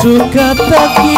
suketeki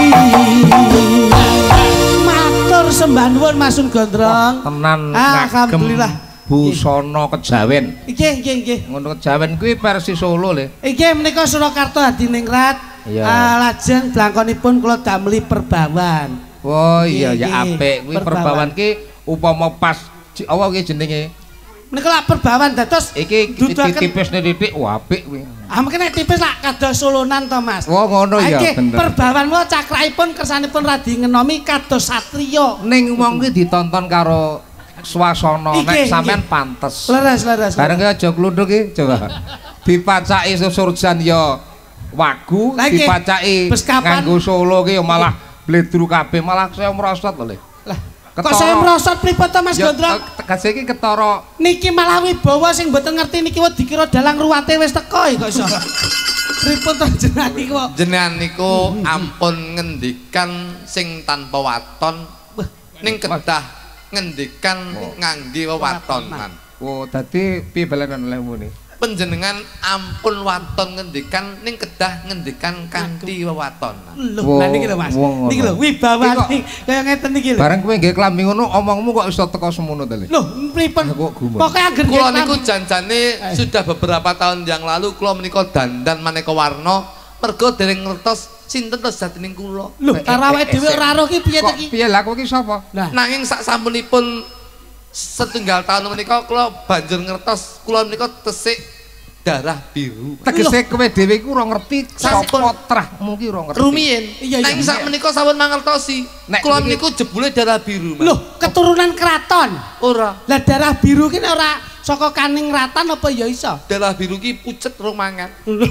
matur sembah nuwun Masun Gondrong tenan alhamdulillah busana kejawen nggih ngono kejawen kuwi versi Solo le iki menika Surakarta Hadiningrat lajeng blangkonipun kula dameli perbawan oh iya ya apik kuwi perbawan ki upama pas apa ki jenenge menika lak perbawan dados iki tipisne titik apik kuwi mungkin nek tipis lak kados Solonan to Mas oh ngono ya bener perbawan kula cakraipun kersanipun radi ngenomi kados satriya ning wong kuwi ditonton karo swasana nek sampean pantes leres bareng ki aja klunduk ki coba dipacaki Surjan ya wagu dipacaki nganggo Solo ki malah bledru kabeh malah saya merosot lho lah kok saya merosot pripun to Mas Gondrong tegese iki ketara niki malah wibawa sing mboten ngerti niki dikira dalang ruwate wis teko kok iso pripun to jenengan niku ampun ngendikan sing tanpa waton ning kedah ngendikan ngangge wewaton man oh dadi piye balenan olehmu ni panjenengan ampun waton ngendikan ning kedah ngendikan kanthi wewaton lho niki lho Mas niki lho wibawa kaya ngeten iki lho bareng kowe nggih klambi ngono omongmu kok iso teko semono to lho pripun pokoke anggen kula niku janjane sudah beberapa tahun yang lalu kula menika dandan maneka warna mergo dereng ngertos sinten to jatining kula lho karo awake dhewe ora roh ki piye to ki piye lha kowe ki sapa nanging sak sampunipun setunggal tahun menika kula banjur ngertos kula menika tesik darah biru tegese kowe dhewe iku ora ngerti sapa trahmu ki ora ngerti rumiyin nanging sak menika sampun mangertosi kula niku jebule darah biru lho keturunan keraton ora lah darah biru ki ora saka kaning ratan apa ya iso darah biru ki pucet rong mangan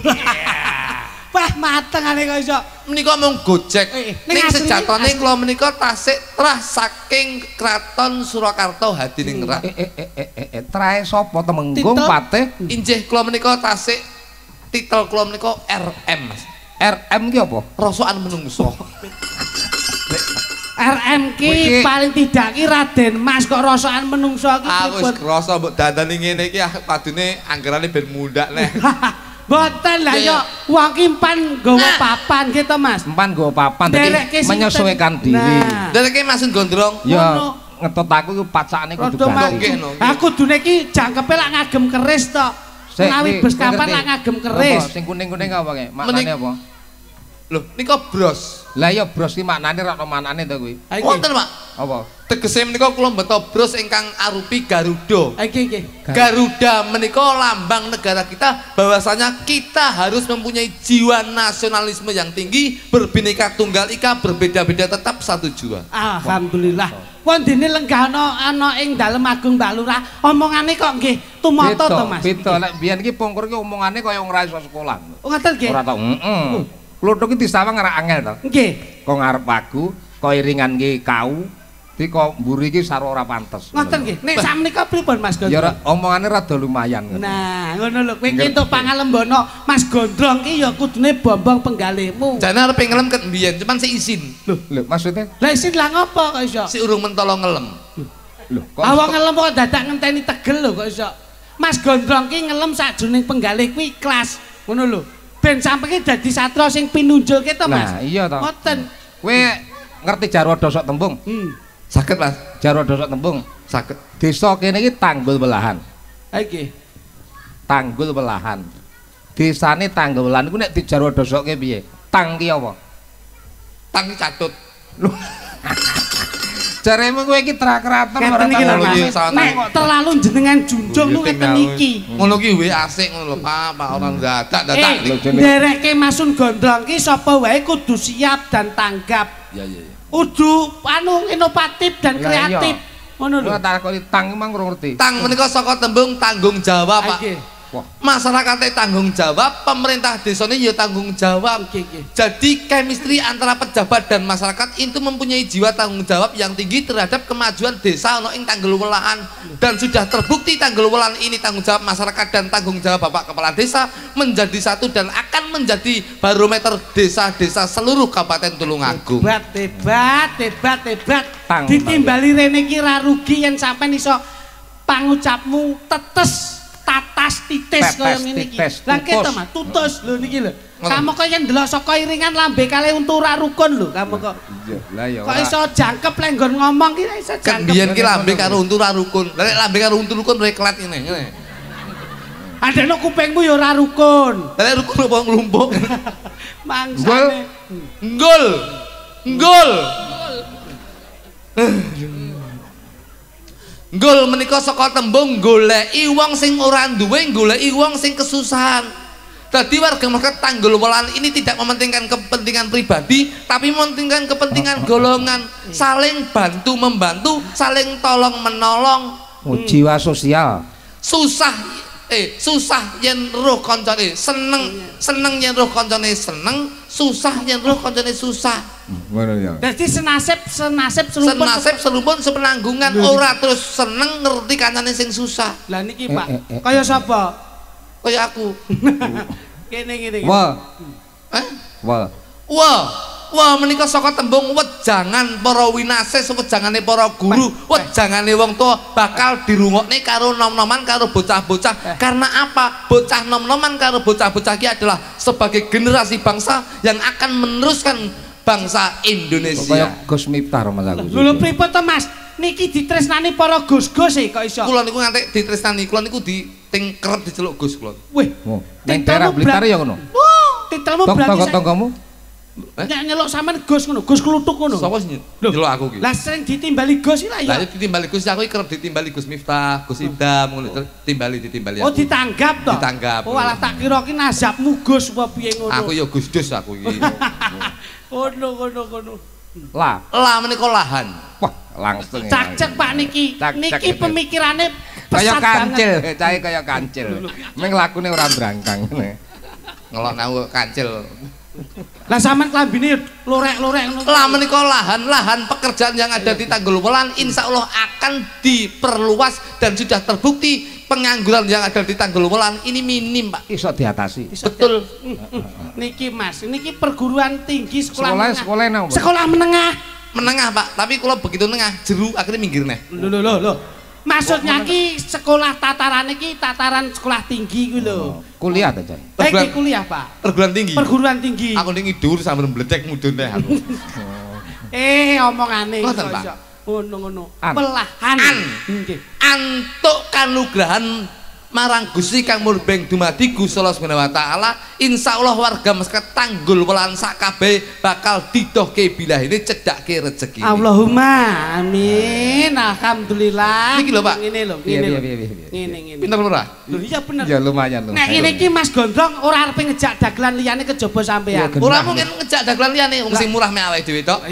wah mateng ane kok iso menika mung gojek ning sejatone kula menika tasik trah saking kraton Surakarta Hadiningrat trahe sapa Temenggung Patih injih kula menika tasik titel kula menika RM Mas RM ki apa rasokan menungso RM ki paling tidak ki Raden Mas kok rasokan menungso ki wis krasa mbok dandani ngene iki padune anggerane ben mundhak nek boten lah yo wong ki empan nggawa papan gitu Mas empan nggawa papan dadi menyesuaikan diri dereke Masun Gondrong ya ngetut aku iku pacakane kudu ganti aku kudune ki jangkepe lak ngagem keris to menawi bes kapan lak ngagem keris sing kuning-kuning apa ki maknane apa lho nika bros lah iya bros ki maknane ra ono maknane to kuwi wonten Pak apa tegese menika kula mbeta bros ingkang arupi Garuda iki Garuda menika lambang negara kita bahwasanya kita harus mempunyai jiwa nasionalisme yang tinggi berbineka tunggal ika berbeda-beda tetap satu jiwa alhamdulillah wondene lenggana ana ing dalem Agung Mbak Lurah omongane kok nggih tumata to Mas beda lek biyen iki pungkur ki omongane kaya ora iso sekolah ngoten nggih ora to Kluthuk iki disawang ora angel to nggih kok ngarep aku kok iringan ki kau iki kok mburi iki saro ora pantes ngoten nggih nek sakmenika pripun Mas Gondrong ya omongane rada lumayan nah ngono lho kowe ki entuk pangalembono Mas Gondrong ki ya kudune bombong penggalihmu jane arep ngelem ket mbiyen cuman sik izin lho maksudnya lah izin lah ngopo kok iso si urung mentolo ngelem lho kok awak ngelem kok dadak ngenteni tegel lho kok iso Mas Gondrong ki ngelem sakjroning penggalih kuwi ikhlas ngono lho ben sampe ki dadi satra sing pinunjulke to Mas nah iya to ngoten kowe ngerti Jarwo Dosok Tembung saged Mas Jarwo Dosok Tembung saged desa kene iki Tanggul Welahan iki Tanggul Welahan desane Tanggul Welahan iku nek di Jarwo Dosoke piye tang ki apa tang ki catut jaremu kowe iki trak-kraton ora nek terlalu jenengan junjung lu ngeten iki ngono ki wae asik ngono lho Pak ora dadak ndereke Masun Gondrong ki sapa wae kudu siap dan tanggap iya kudu anu inovatif dan kreatif ngono lho tak kok tang emang ora ngerti tang menika saka tembung tanggung jawab Pak masyarakatnya tanggung jawab pemerintah desanya ya tanggung jawab jadi chemistry antara pejabat dan masyarakat itu mempunyai jiwa tanggung jawab yang tinggi terhadap kemajuan desa ono ing Tanggul Welahan dan sudah terbukti Tanggul Welahan ini tanggung jawab masyarakat dan tanggung jawab Bapak Kepala Desa menjadi satu dan akan menjadi barometer desa-desa seluruh Kabupaten Tulungagung hebat ditimbali rene ki ra rugi yen sampean iso pangucapmu tetes tatas titis kaya ngene iki. Lah keto Mas, tutus lho niki lho. Kamu kok yen ndelok saka iringan lambe kali untu ora rukun lho, kamu kok. Iya, lah ya. Kok iso jangkep lek nggon ngomong ki iso jangkep. Biyen ki lambe karo untu ora rukun. Lah nek lambe karo untu rukun reklat ngene. Adekno kupingmu ya ora rukun. Lah rukun apa nglumpuk? Mangsane. Nggul. Nggul. Nggul menika saka tembung goleki wong sing ora duwe, goleki wong sing kesusahan. Tadi warga masyarakat Tanggul Welan ini tidak mementingkan kepentingan pribadi, tapi mementingkan kepentingan golongan, saling bantu membantu, saling tolong menolong. Jiwa sosial. Susah yen roh koncone seneng yen roh koncone seneng, susah yen roh koncone susah. Ngono ya. Dadi senasib serumpun sepenanggungan, ora terus seneng ngerti kancane sing susah. Lah niki Pak, kaya sapa? Kaya aku. Kene ngene. Wah. Wah menika saka tembung wejangan para winasis, wejangane para guru, wejangane wong tua bakal dirungokne karo nom-noman karo bocah-bocah. Karena apa? Bocah nom-noman karo bocah-bocah iki adalah sebagai generasi bangsa yang akan meneruskan bangsa Indonesia. Kaya Gus Miftah Mas aku. Lho pripun to Mas? Niki ditresnani para gus-gus e kok iso. Kula niku nganti ditresnani, kula niku ting kerep diceluk Gus kula. Wih, ning daerah Blitar ya ngono. Titelmu berarti tonggo-tonggomu. Nek nyeluk sampean Gus ngono, Gus kluthuk ngono. Sapa sing nyeluk aku ki? Lah sering ditimbali Gus iki lah ya. Lah ditimbali Gus aku kerep ditimbali Gus Miftah, Gus Idam ngono ditimbali aku. Oh ditanggap to? Ditanggap. Oh alah tak kira ki nazabmu Gus apa piye ngono. Aku ya Gus Dus aku iki. Ngono. Lah menika lahan. Wah, langsung. Cak Pak niki. Niki pemikirane kaya kancil, cahe kaya kancil. Ming lakune ora brangkang ngene. Ngelok aku kancil. Lah sampean klambine lorek-lorek ngono. Lah menika lahan pekerjaan yang ada di Tanggul Welan insyaallah akan diperluas dan sudah terbukti pengangguran yang ada di Tanggul Welan ini minim, Pak. Iso diatasi. Betul. Niki Mas, niki perguruan tinggi sekolah menengah. Sekolah menengah. Menengah, Pak. Tapi kalau begitu nengah, jeru akhirnya minggir neh. Loh. Maksudnya ki sekolah tatarane ki tataran sekolah tinggi ku lho. Kuliah ta, Cak? Iki kuliah, Pak. Perguruan tinggi. Aku ning dhuwur sambil mbledek mudhun teh aku. Omongane ngoten, Pak. Ngono. Pelahan. Nggih. Antuk kanugrahan marang Gusti Kang Murbeng dumadi Gusti Allah Subhanahu wa taala, insyaallah warga masyarakat Tanggul Welan sak kabeh bakal didohke bilahine cedhakke rezeki. Allahumma amin. Alhamdulillah. Niki lho, Pak. Ngene lho. Ngene. Pinter ora? Lho iya bener. Ya lumayan lho. Nek ngene iki Mas Gondrong ora arep ngejak dagelan liyane kejaba sampean. Ora mungkin ngejak dagelan liyane wong sing murah mek awake dhewe tok.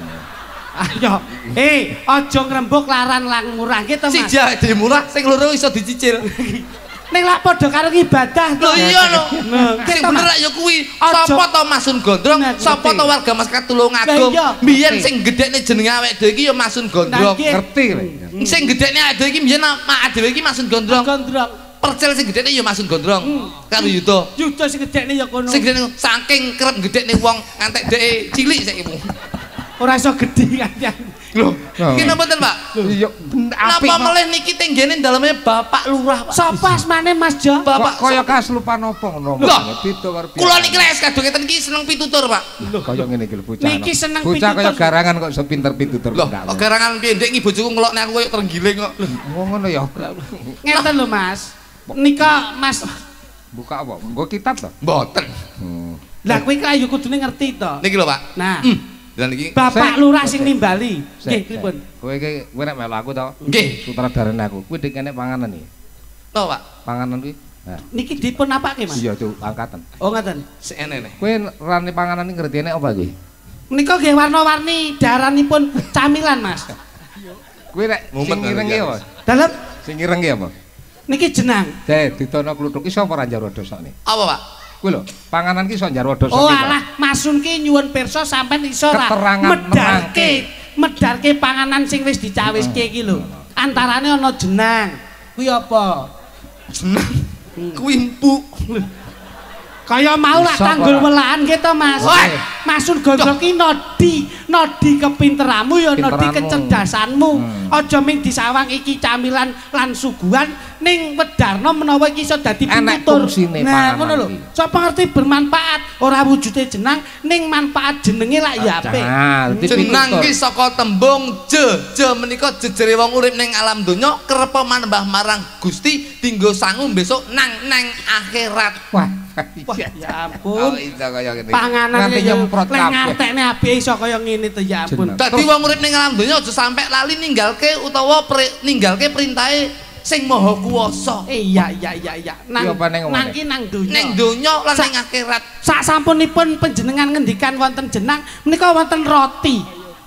Ayo, aja ngrembug laran lang murah gitu Mas. Siji awake dhewe murah, sing loro iso dicicil. Ning lak padha karo ibadah to. Lho iya lho. Sing bener ya kuwi. Sapa to Masun Gondrong? Sapa to warga masyarakat Tulungagung? Biyen sing gedhekne jenenge awake dhewe iki ya Masun Gondrong. Ngerti. Sing gedhekne awake dhewe iki biyen mak dhewe iki Masun Gondrong. Percel sing gedhekne ya Masun Gondrong. Karo Yuda. Yuda sing gedhekne ya kono. Sing gedhekne saking kerep gedhekne wong ngantek dheke cilik saiki. Ora iso gedhi kan. Lho, iki napa ten, Pak? Iya, apik. Napa melih niki tenggene daleme Bapak Lurah, Pak? Sapa asmane Mas Jo? Bapak kaya kaslupan apa ngono. Beda karo biasa. Kula niki les kadung ngeten iki seneng pitutur, Pak. Kaya ngene iki lho bocah. Niki seneng pitutur. Bocah kaya garangan kok iso pinter pitutur. Lho, garangan piye ndek iki bojoku ngelokne aku koyo terenggiling kok. Ngono ya. Ngeten lho, Mas. Nika Mas buka apa? Nggo kitab to? Mboten. Lah kowe iki ayo kudune ngerti to. Niki lho, Pak. Nah. Dan iki Bapak Lurah sing nimbali. Nggih, pripun? Kowe iki nek melu aku to? Nggih. Sutradarane aku. Kuwi dik kene panganan iki. Lho, Pak. Panganan kuwi. Nah. Niki dipun apake, Mas? Iya, Cuk, angkatan. Oh, ngoten. Senene. Kowe rane panganan iki ngertine apa kuwi? Menika nggih warna-warni daranipun camilan, Mas. Kowe nek sing ireng iki apa? Dalem Sing ireng iki apa? niki jenang. Ditono kluthuk iki sapa ra njaro dosane? Apa, Pak? Kuwi lho, panganan ki iso njarwa dosa. Oh alah, Masun ki nyuwun pirsa sampean iso ra medharke panganan sing wis dicawiske iki lho. Antarane ana jenang. Kuwi apa? Jenang. Kuwi empuk. Kaya mau lah Tanggul Welan gitu Mas. Masun Gondrong ki nodi kepinteranmu ya nodi kecerdasanmu. Aja ming disawang iki camilan lan suguhan ning Wedarno menawa iki iso dadi pitutur. Nah, ngono lho. Sapa ngerti bermanfaat, ora wujude jenang ning manfaat jenenge lak ya apik. Jenang ki saka tembung je menika jejere wong urip ning alam donya kerep manembah marang Gusti dinggo sangu besok nang akhirat. Wah, ya ampun. Panganane nyemprot kabeh. Ngartekne apik iso kaya ngene to ya ampun. Dadi wong urip ning alam donya aja sampe lali ninggalke utawa ninggalke perintahe sing maha kuwasa. Iya. Nang ki nang donya. Ning donya lan ning akhirat. Sak sampunipun panjenengan ngendikan wonten jenang menika wonten roti.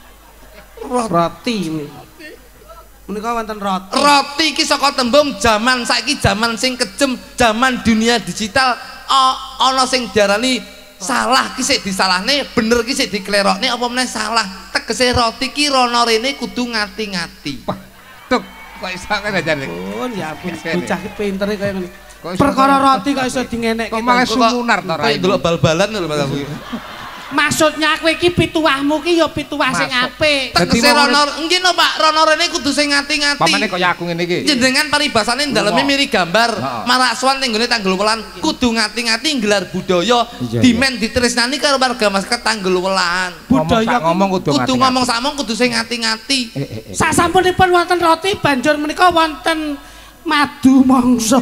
Roti. Menika wonten roti. Roti iki saka tembung jaman saiki jaman sing kejem, jaman dunia digital ana sing diarani salah ki sik disalahne, bener ki sik diklerokne apa meneh salah. Tegese roti ki rono rene kudu ngati-ngati. Tuk, kok iso kene jane. Oh, ya ampun, bocah ki pintere kaya ngene. Perkara roti kok iso dingenekke. Kok malah sumunar to ra. Delok bal-balan lho Mas aku. Maksudnya kowe iki pituwahmu ki ya pituwah sing apik. Tegese rono nggih no Pak, rono rene kudu sing ngati-ngati. Pamane kaya aku ngene iki. Jenengan paribasane daleme mirip gambar, maraksuan ning gone Tanggul Welan kudu ngati-ngati nggelar budaya, dimen ditresnani karo warga masyarakat Tanggul Welan. Budaya ngomong kudu ngomong sakmong kudu sing ngati-ngati. Sasampunipun wonten roti banjur menika wonten madu mangsa.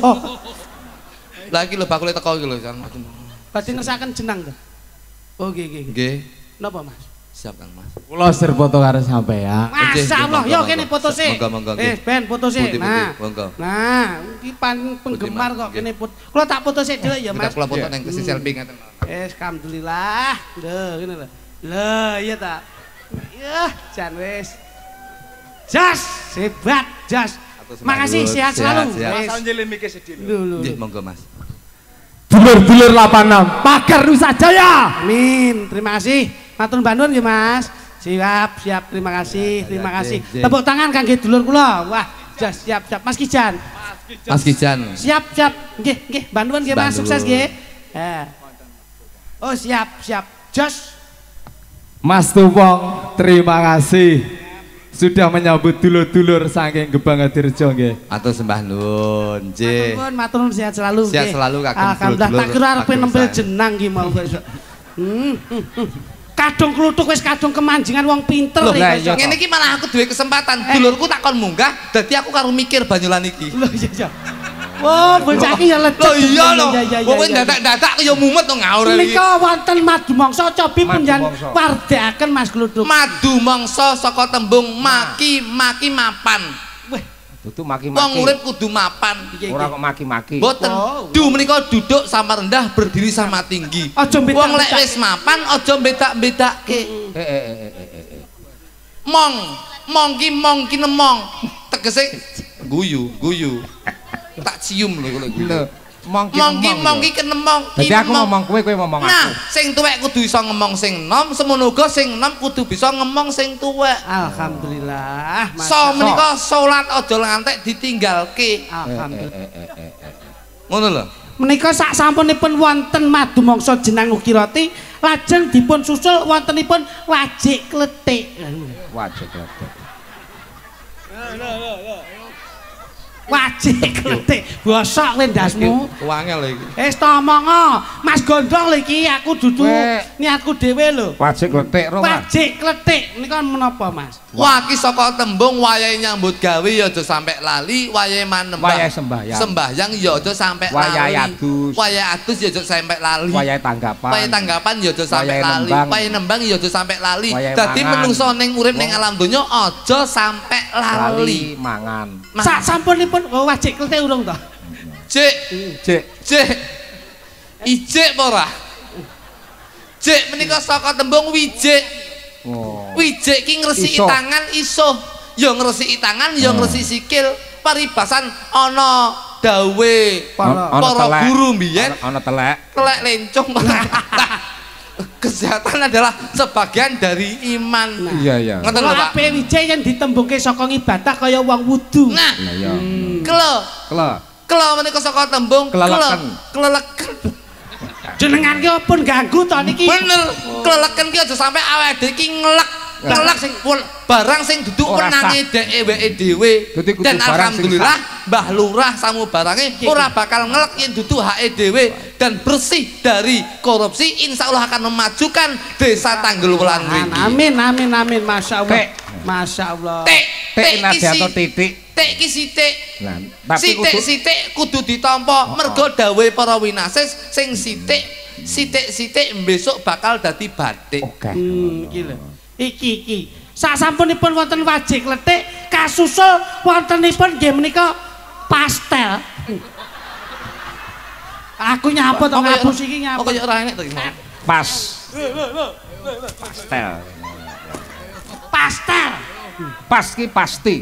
Lah iki lho bakule teko iki lho Jan. Badhe ngersaken jenang to. Oh nggih. Napa Mas? Siap Kang Mas. Kula sir foto karo sampean. Masyaallah, yo kene foto sik. Monggo. Ben foto sik. Monggo. Nah, iki penggemar kok kene foto. Kula tak foto sik dhewe ya Mas. Kula foto ning sesi selfie ngaten. Alhamdulillah. Lho, ngene lho. Lho, iya ta. Yah, jan wis. Jas, hebat, jas. Makasih sehat selalu. Mas Anjeli mikir sedih. Nggih, monggo Mas. Dulur-dulur 86 Pagar Nusa Jaya. Amin. Terima kasih. Matur nuwun nggih Mas. Siap, terima kasih. Tepuk tangan kangge dulur kula. Wah, jas siap. Mas Kijan. Siap. Nggih, bantuan nggih Mas, sukses nggih. Oh, siap. Jos. Mas Tupong, terima kasih sudah menyambut dulur-dulur saking Gebang Hadirjo nggih. Atur sembah nuwun, nggih. Matur nuwun sehat selalu nggih. Sehat selalu Kakang. Alhamdulillah tak kira arep nempel jenang iki mau kok. Kadung kluthuk wis kadung kemanjingan wong pinter iki. Ngene iki malah aku duwe kesempatan. Dulurku takon munggah, dadi aku karo mikir Banyulan iki. Lho iya. Oh, bocah iki ya lecet. Lho iya lho. Pokoke dadak-dadak ya mumet to ngaur iki. Menika wonten madu mangsa cobi punjan wardekaken Mas Kluthuk. Madu mangsa saka tembung maki mapan. Weh, dudu maki-maki. Wong urip kudu mapan. Ora kok maki-maki. Mboten. Du menika duduk sama rendah, berdiri sama tinggi. Wong lek wis mapan aja bedak-bedakke. Mong ki nemong. Tegese guyu. Tak cium lho lho. Mongki kenemong. Dadi aku ngomong kowe ngomong aku. Nah, sing tuwek kudu iso ngomong sing enom, semono uga sing enom kudu bisa ngomong sing tuwek. Alhamdulillah. So menika salat aja ngantek ditinggalke. Alhamdulillah. Ngono lho. Menika sak sampunipun wonten madu mangsa jenang ugi roti, lajeng dipun susul wontenipun wajik kletik. Wajik kletik. Wajik kletik bosok kowe ndasmu wangel iki wis tomongo Mas Gondrong lho iki aku dudu niatku dhewe lho wajik kletik ro wajik kletik menika menapa Mas wah iki saka tembung wayahe nyambut gawe ya aja sampe lali wayahe manembah wayahe sembahyang ya aja sampe lali wayahe adus ya aja sampe lali wayahe tanggapan ya aja sampe lali wayahe nembang ya aja sampe lali dadi menungso ning urip ning alam donya aja sampe lali mangan sak sampunipun wajik kletik urung to Cik ijik apa ora Cik menika saka tembung wijik wijik ki ngresiki tangan iso ya ngresiki tangan ya ngresiki sikil paribasan ana dawe para guru mbiyen ana telek lencong kesehatan adalah sebagian dari iman. Iya. Ngoten lho Pak. Ape wijik yen ditembungke saka ibadah kaya wong wudu. Nah. Iya. Kelo menika saka tembung kleleken. Jenengan ki pun ganggu to niki. Bener. Kleleken ki aja sampe awake dhewe iki nglek. barang sing duduk menangi dheweke dhewe. Dan alhamdulillah Mbah Lurah samu barange ora bakal ngelek yen dudu hake dhewe dan bersih dari korupsi, insyaallah akan memajukan desa Tanggul Welan mriki. Amin amin amin, masyaallah. Masyaallah. Tek nasihat titik. Tek ki sithik. Sithik kudu ditampa mergo dawuhe para winasis sing sithik besok bakal dadi batik. Iki lho. Iki. Sasampunipun wonten wajik kletik kasusul wontenipun nggih menika pastel. Aku nyapa to ngapus iki nyapa. Kok ora enek to iki. Pas. Pastel. Pas ki pasti.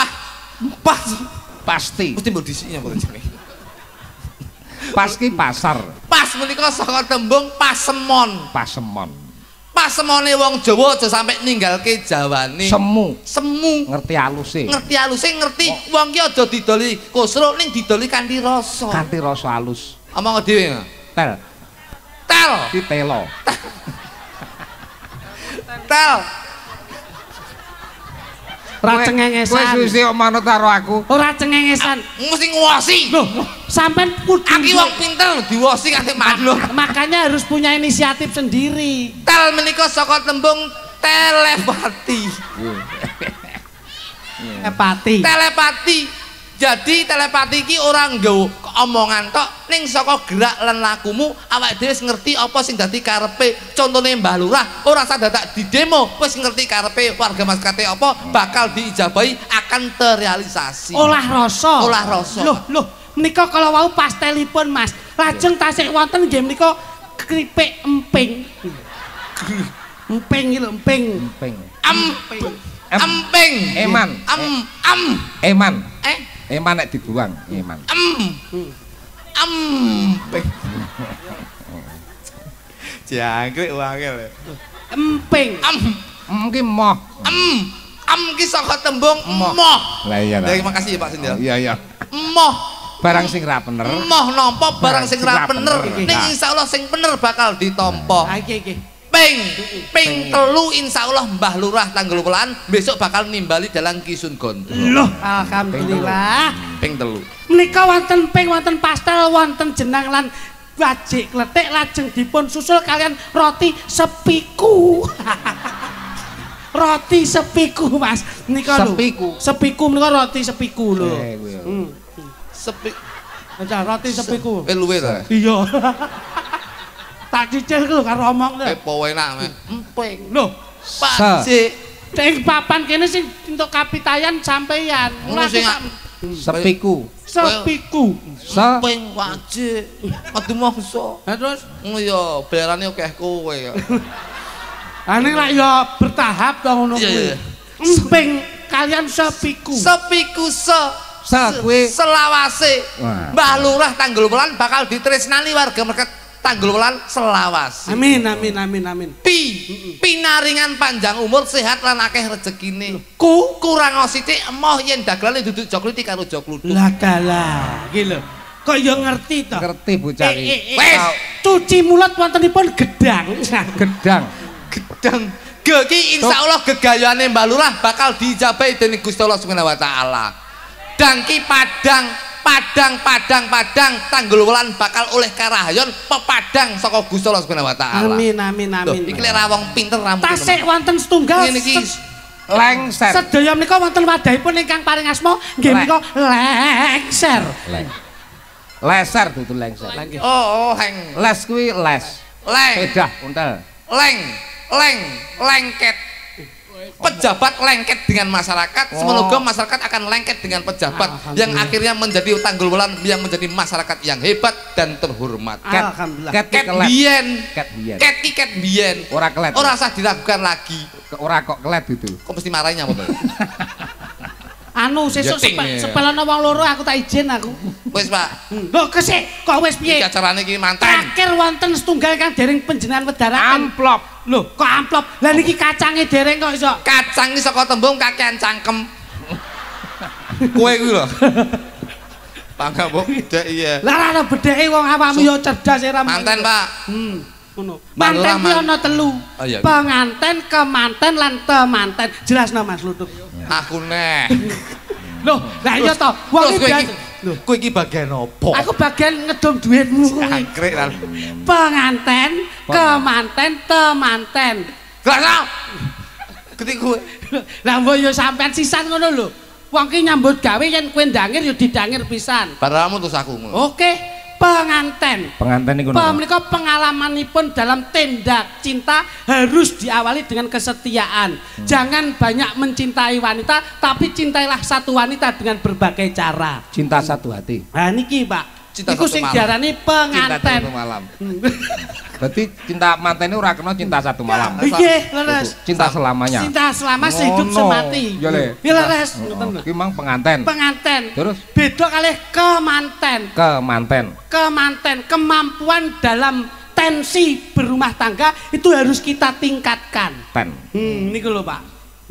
Pasti. Mesti mbok disiki apa jenenge? Pas ki pasar. Pas menika saka tembung pasemon. Pasemone wong Jawa aja sampe ninggalke Jawane. Semu. Ngerti aluse, ngerti wong ki aja didoli kusruk ning didoli kanthi rasa. Kanthi rasa alus. Omong dhewe. Tel. Ki telo. Tel. Ora cengengesan. Kowe susi kok manut karo aku. Ora cengengesan. Mesti nguwasi. Loh, sampean kudu aki wong pinter diwosi kanthi manut. Makanya harus punya inisiatif sendiri. Tel menika saka tembung telepati. Telepati. Jadi telepati iki ora nggawa omongan tok ning saka gerak lan lakumu awake dhewe wis ngerti apa sing dadi karepe. Contone Mbah Lurah ora usah dadak di demo wis ngerti karepe warga masyarakat apa bakal diijabahi akan terrealisasi. Olah rasa. Loh, menika kalau wau pastelipun Mas. Lajeng tasik wonten nggih menika kripik emping. Emping iki lho, emping. Eman. Eman. Eman nek dibuang, eman. Jangkrik wangel. Emping. Ki moh. Ki saka tembung moh. Lah iya. Terima kasih ya Pak Sindel. Iya. Moh. Barang sing ra bener. Moh nampa barang sing ra bener. Ning insyaallah sing bener bakal ditampa. Iki. Ping telu insyaallah Mbah Lurah Tanggul Welan besok bakal nimbali dalang Kisun Gondo. Loh, alhamdulillah. Ping telu. Menika wonten ping, wonten pastel, wonten jenang lan wajik kletik lajeng dipun susul kalian roti sepiku. Roti sepiku, Mas. Nika lho. Sepiku menika roti sepiku lho. Aja roti sepiku. Luwe ta? Iya. Tak cicil lho karo omong lho. Epo enak mek. Emping. Lho, Pak Cik. Ning papan kene sing entuk kapitayan sampeyan. Sepiku. Emping wajib. Adu mongso. Ha terus yo bayarannya akeh kowe ya. Ane lak yo bertahap to ngono kuwi. Emping kalian sepiku. Kuwi selawase. Mbah Lurah Tanggul Welan bakal ditresnani warga masyarakat Tanggul Welan selawase. Amin. Pinaringan panjang umur, sehat lan akeh rezekine. Kurang sithik emoh yen dagelane duduk jokliti karo jokludu. Lah dalah, iki lho. Kok yo ngerti to? Ngerti bocah iki. Wis cuci mulut wontenipun gedang. Iki insyaallah gegayane Mbah Lurah bakal diijabahi dening Gusti Allah Subhanahu wa taala. Dangki Padang Tanggul Welan bakal oleh karahayon pepadang saka Gusti Allah Subhanahu wa taala. Amin. Iki lek ra wong pinter ra mungkin. Tasik wonten setunggal lengser. Sedaya menika wonten wadahipun ingkang paring asma nggih menika lengser. Leser dudu lengser. Heng. Les kuwi les. Pedah untel. Lengket. Pejabat lengket dengan masyarakat, semoga masyarakat akan lengket dengan pejabat yang akhirnya menjadi Tanggul Welan yang menjadi masyarakat yang hebat dan terhormat. Ket biyen. Ora kelet. Ora usah diragukan lagi. Ora kok kelet itu. Kok mesti marahin apa to? Anu sesuk sepelana wong loro aku tak izin aku. Wis, Pak. Lho kesik kok wis piye? Iki acarane iki manten. Terakhir wonten setunggal kang dereng panjenengan wedharaken. Amplop. Lho, kok amplop? Lah niki kacange dereng kok iso. Kacang iki saka tembung kakean cangkem. Kowe kuwi lho. Pangga mbok bedhek iya. Lah ana bedheke wong awakmu yo cerdas era manten, Pak. ngono. Manten kuwi ana 3. Penganten, kemanten lan temanten. Jelasno Mas Lutuk. Aku neh. Loh, lah iya to. Wong iki kowe iki bagian apa? Aku bagian ngedom dhuwitmu kuwi. Angkrek lan. Penganten, kemanten, temanten. Gak ketik kowe. Lah mbok yo sampean sisan ngono lho. Wong ki nyambut gawe yen kowe ndangir yo didangir pisan. Baramu terus aku ngono. Oke. Penganten. Penganten niku. Menika pengalamanipun dalam tindak cinta harus diawali dengan kesetiaan. Jangan banyak mencintai wanita, tapi cintailah satu wanita dengan berbagai cara. Cinta satu hati. Nah niki, Pak. Iku sing diarani penganten. Cinta satu malam. Berarti cinta manten ora kena cinta satu malam. Nggih, leres. Cinta selamanya. Cinta selama sehidup semati. Ya le. Ya leres, ngoten lho. Ki mang penganten. Penganten. Terus beda kalih kemanten. Kemanten. Kemanten, kemampuan dalam tensi berumah tangga itu harus kita tingkatkan. Niku lho, Pak.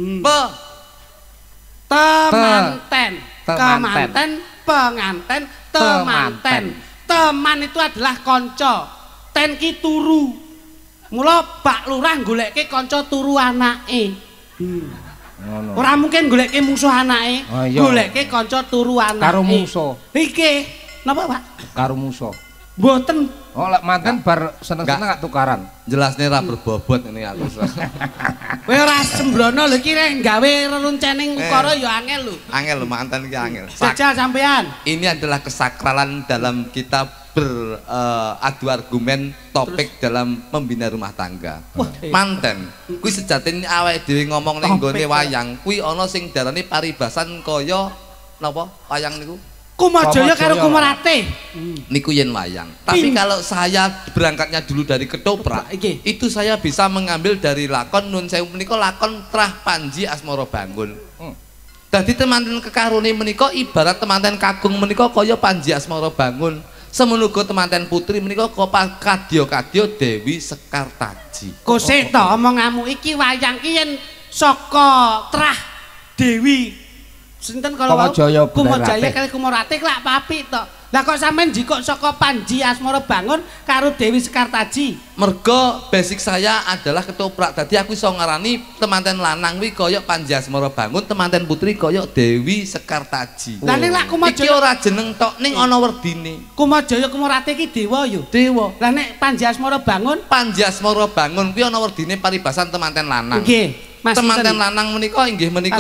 Temanten. Kemanten, penganten, temanten. Teman itu adalah konco. Ten ki turu. Mula Pak Lurah goleke kanca turu anake. Ngono. Ora mungkin goleke musuh anake. Goleke kanca turu anake. Karo musuh. Iki napa, Pak? Karo musuh. Mboten. Oh, lek manten bar seneng-seneng gak tukaran. Jelasne ra berbobot ngene aku. Kowe ora sembrono lho iki rek gawe reruncening ukara ya angel lho. Angel lho manten iki angel. Jajal sampean. Ini adalah kesakralan dalam kita beradu argumen topik dalam membina rumah tangga. Manten kuwi sejatine awake dhewe ngomong ning nggone wayang kuwi ana sing darane paribasan kaya napa wayang niku Kumajaya karo Kumarate. Niku yen wayang. Tapi kalau saya berangkatnya dulu dari ketoprak, itu saya bisa mengambil dari lakon Nun Sewu menika lakon Trah Panji Asmara Bangun. Dadi temanten kekarune menika ibarat temanten kagung menika kaya Panji Asmara Bangun. Semono uga temanten putri menika kadya-kadya Dewi Sekartaji. Kosek to omonganmu iki wayang ki yen saka Trah Dewi sinten kalau Kumajaya kali Kumarate lak apik to. Lah kok sampean jikok saka Panji Asmara Bangun karo Dewi Sekartaji? Mergo basic saya adalah ketoprak. Dadi aku iso ngarani temanten lanang kuwi kaya Panji Asmara Bangun, temanten putri kaya Dewi Sekartaji. Lah ning lak Kumajaya iki ora jeneng tok ning ana werdine. Kumajaya Kumarate iki dewa yo. Dewa. Lah nek Panji Asmara Bangun, Panji Asmara Bangun kuwi ana werdine paribasan temanten lanang. Nggih. Mas temanten lanang menika inggih menika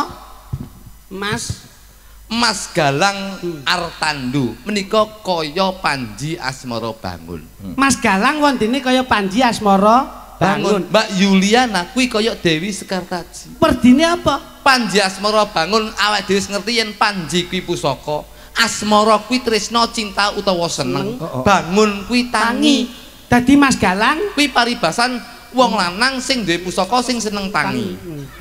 Mas Galang Artandu menika kaya Panji Asmara Bangun. Mas Galang wondene kaya Panji Asmara Bangun. Mbak Yuliana kuwi kaya Dewi Sekartaji. Werdine apa? Panji Asmara Bangun awake dhewe ngerti yen Panji kuwi pusaka, Asmara kuwi tresna, cinta utawa seneng, Bangun kuwi tangi. Dadi Mas Galang kuwi paribasan wong lanang sing duwe pusaka sing seneng tangi.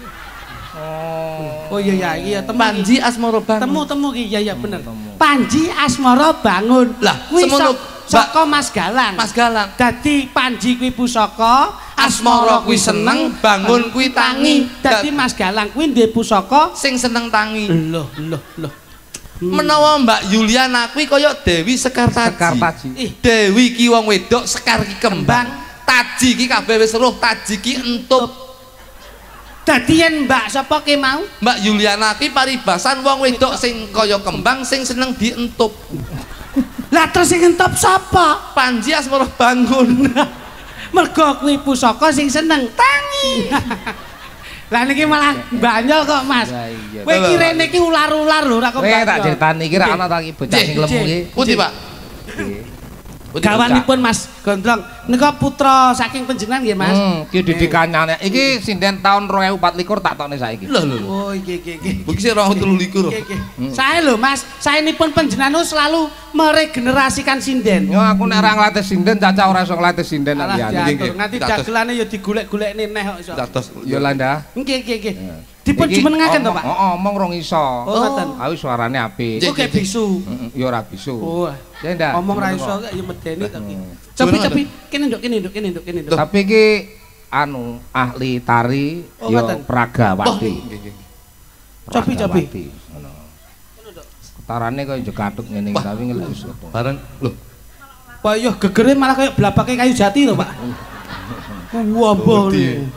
Oh iya iya Panji Asmara Bangun. Temu ki iya bener. Panji Asmara Bangun. Lah kuwi saka Mas Galang. Mas Galang. Dadi Panji kuwi pusaka, Asmara kuwi seneng, Bangun kuwi tangi. Dadi Mas Galang kuwi duwe pusaka sing seneng tangi. Loh. Menawa Mbak Yuliana kuwi kaya Dewi Sekartaji. Dewi ki wong wedok, Sekar ki kembang, Taji ki kabeh wis roh, Taji ki entup. Dadi yen Mbak sapa ki mau? Mbak Yuliana ki paribasan wong wedok sing kaya kembang sing seneng dientup. Lah terus sing entup sapa? Panji Asmara Bangun. Mergo kuwi pusaka sing seneng tangi. Lah niki malah banyol kok Mas. Kowe iki rene iki ular-ular lho ora kok. Kowe tak critani iki ra ana ta iki bocah sing lemu iki. Pundi, Pak? Gawanipun Mas Gondrong nika putra saking panjenengan nggih Mas. Ki didikane iki sinden taun 2024 tak tokne saiki. Lho. Oh iki. Iki sing 2023. Sae lho Mas, saenipun panjenengan selalu meregenerasikan sinden. Yo aku nek ora nglatih sinden caca ora iso nglatih sinden nak liyane. Nanti dagelane ya digolek-golekne neh kok iso. Yo Landa. Nggih. Dipun jumenengaken to Pak? Omong rong iso. Oh ngoten. Aku suarane apik. Oke bisu. Yo ora bisu. Oh. Ya ndak. Omong ra iso ya medeni to ki. Cobi kene nduk. Tapi iki anu ahli tari yo Pragawati. Cobi. Ngono. Tarane kaya jekathuk ngene tapi ngelus. Bareng lho. Pak yo gegere malah kayak blabake kayu jati lho, Pak. Wah, bon.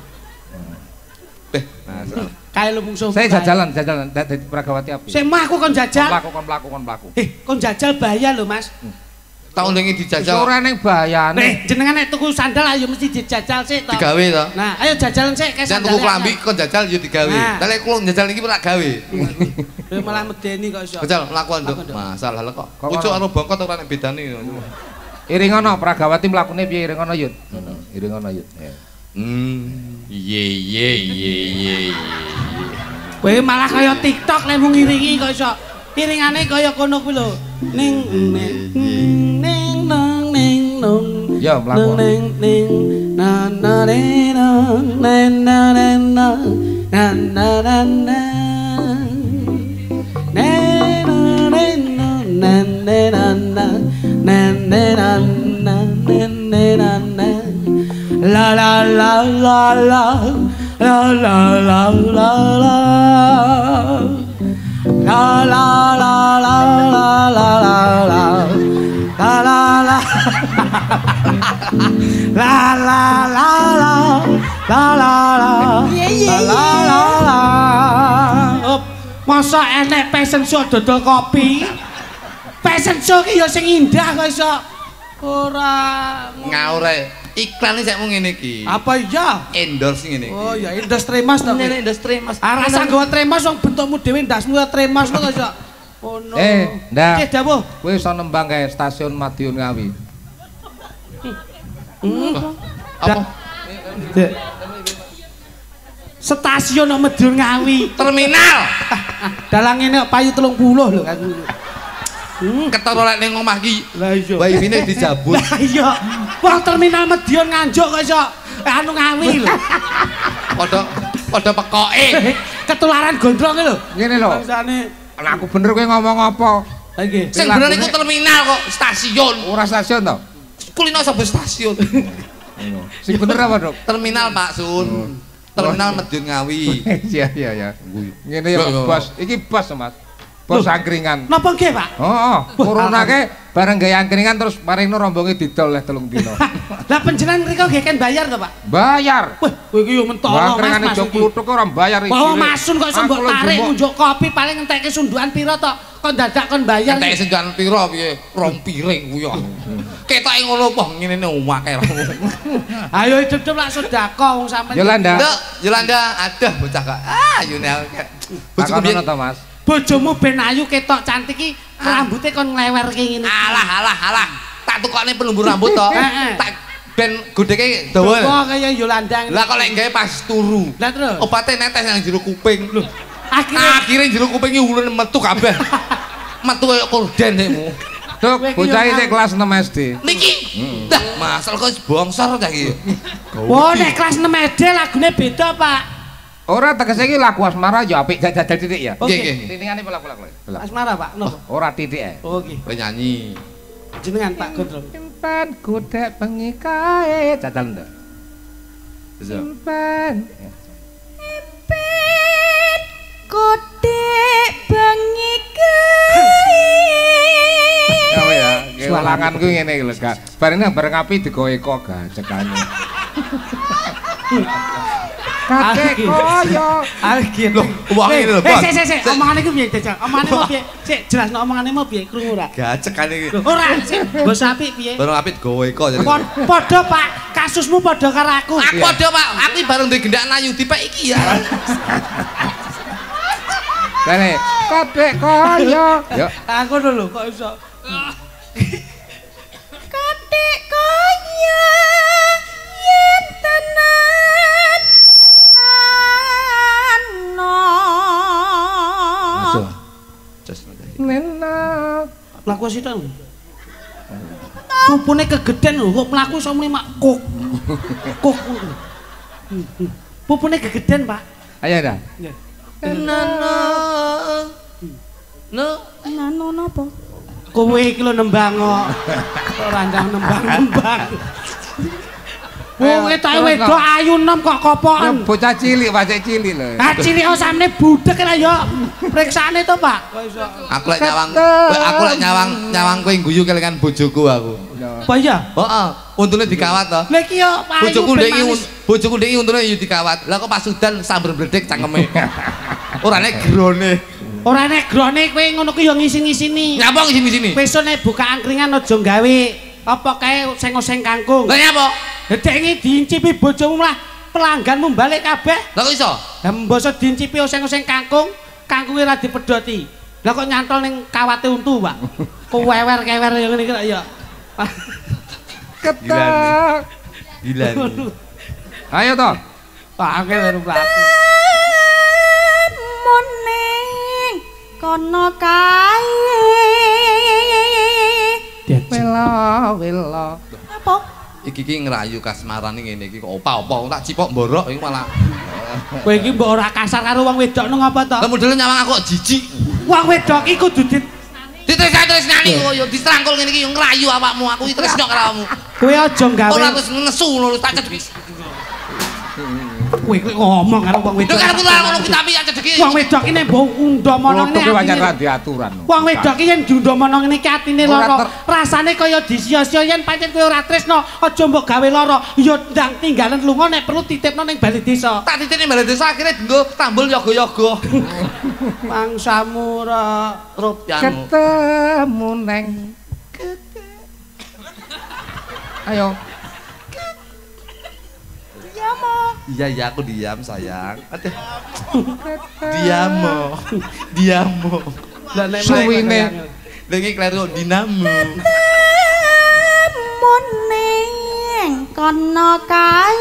Kae lumungsuh. Saya jajalan dadi Pragawati api. Sing mah aku kon jajal. Mlaku. Kon jajal bahaya lho, Mas. Tak undangi dijajal. Ora ning bahayane. Jenengan nek tuku sandal ayo mesti dijajal sik to. Digawe to. Nah, ayo jajalan sik kae sandal. Jangan tuku klambi kon jajal yo digawe. Tapi kula jajal iki ora gawe. Malah medeni kok iso. Jajal mlakuan to. Masalah kok. Pucuk karo bongkot ora nek bedane. Iringono Pragawati mlakune piye iringono yut. Iringono yut. Ye. Kowe malah kaya TikTok lek mung ngiringi kok iso. Iringane kaya kono kuwi lho. Ning nong. Ya mlaku. Ning na na nong na na na na na na na. La la la la la la la la la la la la la la la la la la la la. Masa enek fashion show dodol kopi? Fashion show ki ya sing indah kok iso. Ora ngaur ae. Iklan iki sakmu ngene iki. Apa iya? Endorse ngene iki. Oh ya industri Mas to. Ngene industri Mas. Rasa nggawa tremas wong bentukmu dhewe ndasmu ya tremas kok iso. Oh no. Ndak. Oke, dawuh. Kowe iso nembang kae stasiun Madiun Ngawi. Apa? Stasiun Madiun Ngawi. Terminal. Dalang ngene payu 30 lho aku. Ketara lek ning omah ki. Lah iya. Wae dijabut. Lah iya. Wong terminal Madiun Nganjuk kok iso anu Ngawi lho. Padha pekoke. Ketularan gondrong lho. Ngene lho. Bangsane. Lah aku bener kowe ngomong apa? Ha nggih. Sing bener iku terminal kok, stasiun. Ora stasiun to? Kulino sampe stasiun. Sing bener apa, Dok? Terminal Pak Sun. Terminal Madiun Ngawi. Iya. Ngene ya bos. Iki bos, Mas. Bos angkringan. Napa nggih, Pak? Heeh. Corona-ke bareng gawe angkringan terus maringno rombonge didol leh 3 dina. Lah panjenengan mriko nggih kan bayar to, Pak? Bayar. Wah, kowe iki yo mentolo Mas. Angkringane jog kluthuk ora bayar iki. Bawa masun kok iso mbok tarik unjuk kopi paling entekke sundukan pira to? Kok dadak kon bayar. Entek sundukan pira piye? 2 piring kuwi yo. Ketoke ngono apa ngene omake. Ayo hidup-hidup lak sedekah wong sampean. Yolanda ada bocah kok. Yune. Bojoku piye to, Mas? Bojomu ben ayu ketok cantik iki rambute kon nglewerke ngene. Alah. Tak tukokne pelumbu rambut to. Tak ben godheke dawa. Dawa kaya Yolanda. Lah kok lek gawe pas turu. Lah terus. Obate netes nang jero kuping. Lho. Akhire jero kupinge ulun metu kabeh. Metu kaya korden dekmu. Dok, bocah iki kelas 6 SD. Niki. Dah, masal kok bongsor ta iki. Wah, nek kelas 6 SD lagune beda, Pak. Ora tegese iki lagu asmara ya apik jajal titik ya. Nggih. Titikane lagu-lagu. Asmara, Pak. Nopo? Ora titik ae. Oh, nggih. Penyanyi. Jenengan Pak Gondrong. Simpan godhek bengi kae. Jajal ndak? Simpan. Simpan godhek bengi kae. Apa ya? Sualanganku ngene iki lho, Kak. Bareng bareng api digowe kok gajekane. Kakek koyo. Gitu. Wong iki lho, Bos. Sik, omongane ku piye, Jajal? Omongane mau piye? Sik, jelasno omongane mau piye? Krungu ora? Gacekane iki. Ora, sik. Bos apik piye? Bareng apit gowe eko jadi. Padha, Pak. Kasusmu padha karo aku. Aku padha, Pak. Aku bareng duwe gendak nayu dipek iki ya. Kene, kakek koyo. Yo. Aku lho kok iso. Kakek koyo yen tenan Nena. Mlaku sithik. Pupune kegeden lho, kok mlaku iso muni mak kok. Kok. Pupune kegeden, Pak. Ayo dah. Nana. Nano napa? Kowe iki lho nembang kok. Ora ndang nembang-nembang. Wong ketoke wedok ayu enom kok kopokan. Bocah cilik, wajik cilik lho. Ha cilik samne budek lah ya. Periksane to, Pak. Aku lek nyawang kowe ngguyu kelingan bojoku aku. Apa iya? Heeh, untune dikawat to. Lah iki yo bojoku ndek iki untune yo dikawat. Lah kok pas udan sambar bledek cangkeme. Ora nek grone. Ora nek grone kowe ngono ku yo ngisi-ngisini. Nyapa ngisi-ngisini? Besok nek buka angkringan aja gawe apa kae oseng-oseng kangkung. Lah nyapa? Dedek diincipi bojomu lah pelangganmu balik kabeh. Lah kok iso? Lah mbosok diincipi oseng-oseng kangkung, kangkunge ra dipedhoti. Lah kok nyantol ning kawate untu, Pak. Kewewer-kewer yang ngene iki ya. Ketak. Gila. Ayo toh. Pak akeh baru mlaku. Muning kono kae. Wela. Apa? Iki ngrayu kasmaran ngene iki kok opa-opa tak cipok mborok iki malah. Kowe iki mbok ora kasar karo wong wedok nang apa to? Lah modele nyawang aku kok jijik. Wong wedok iki kudu ditresnani kok yo distrangkul ngene iki yo ngrayu awakmu aku iki tresno karo awakmu. Kowe aja gawe. Ora terus nesu ngono tak cedhek. Kowe ngomong karo wong wedok. Lho karo kula ngono kuwi tapi tak cedhek. Wong wedok iki nek mbok undha mono ngene. Kuwi pancen ra diaturan. Wong wedok iki yen diundha mono ngene iki atine lara. Rasane kaya disia-sia yen pancen kowe ora tresno, aja mbok gawe lara. Ya ndang tinggalan lunga nek perlu titipno ning bali desa. Tak titipne bali desa akhire nggo tambul yoga-yoga. Mangsamu ra rupyanmu. Ketemu neng. Ayo. Iya aku diam sayang. Aduh. Diamo. Suwine. Lagi kleru dinamo. Muning kono kae.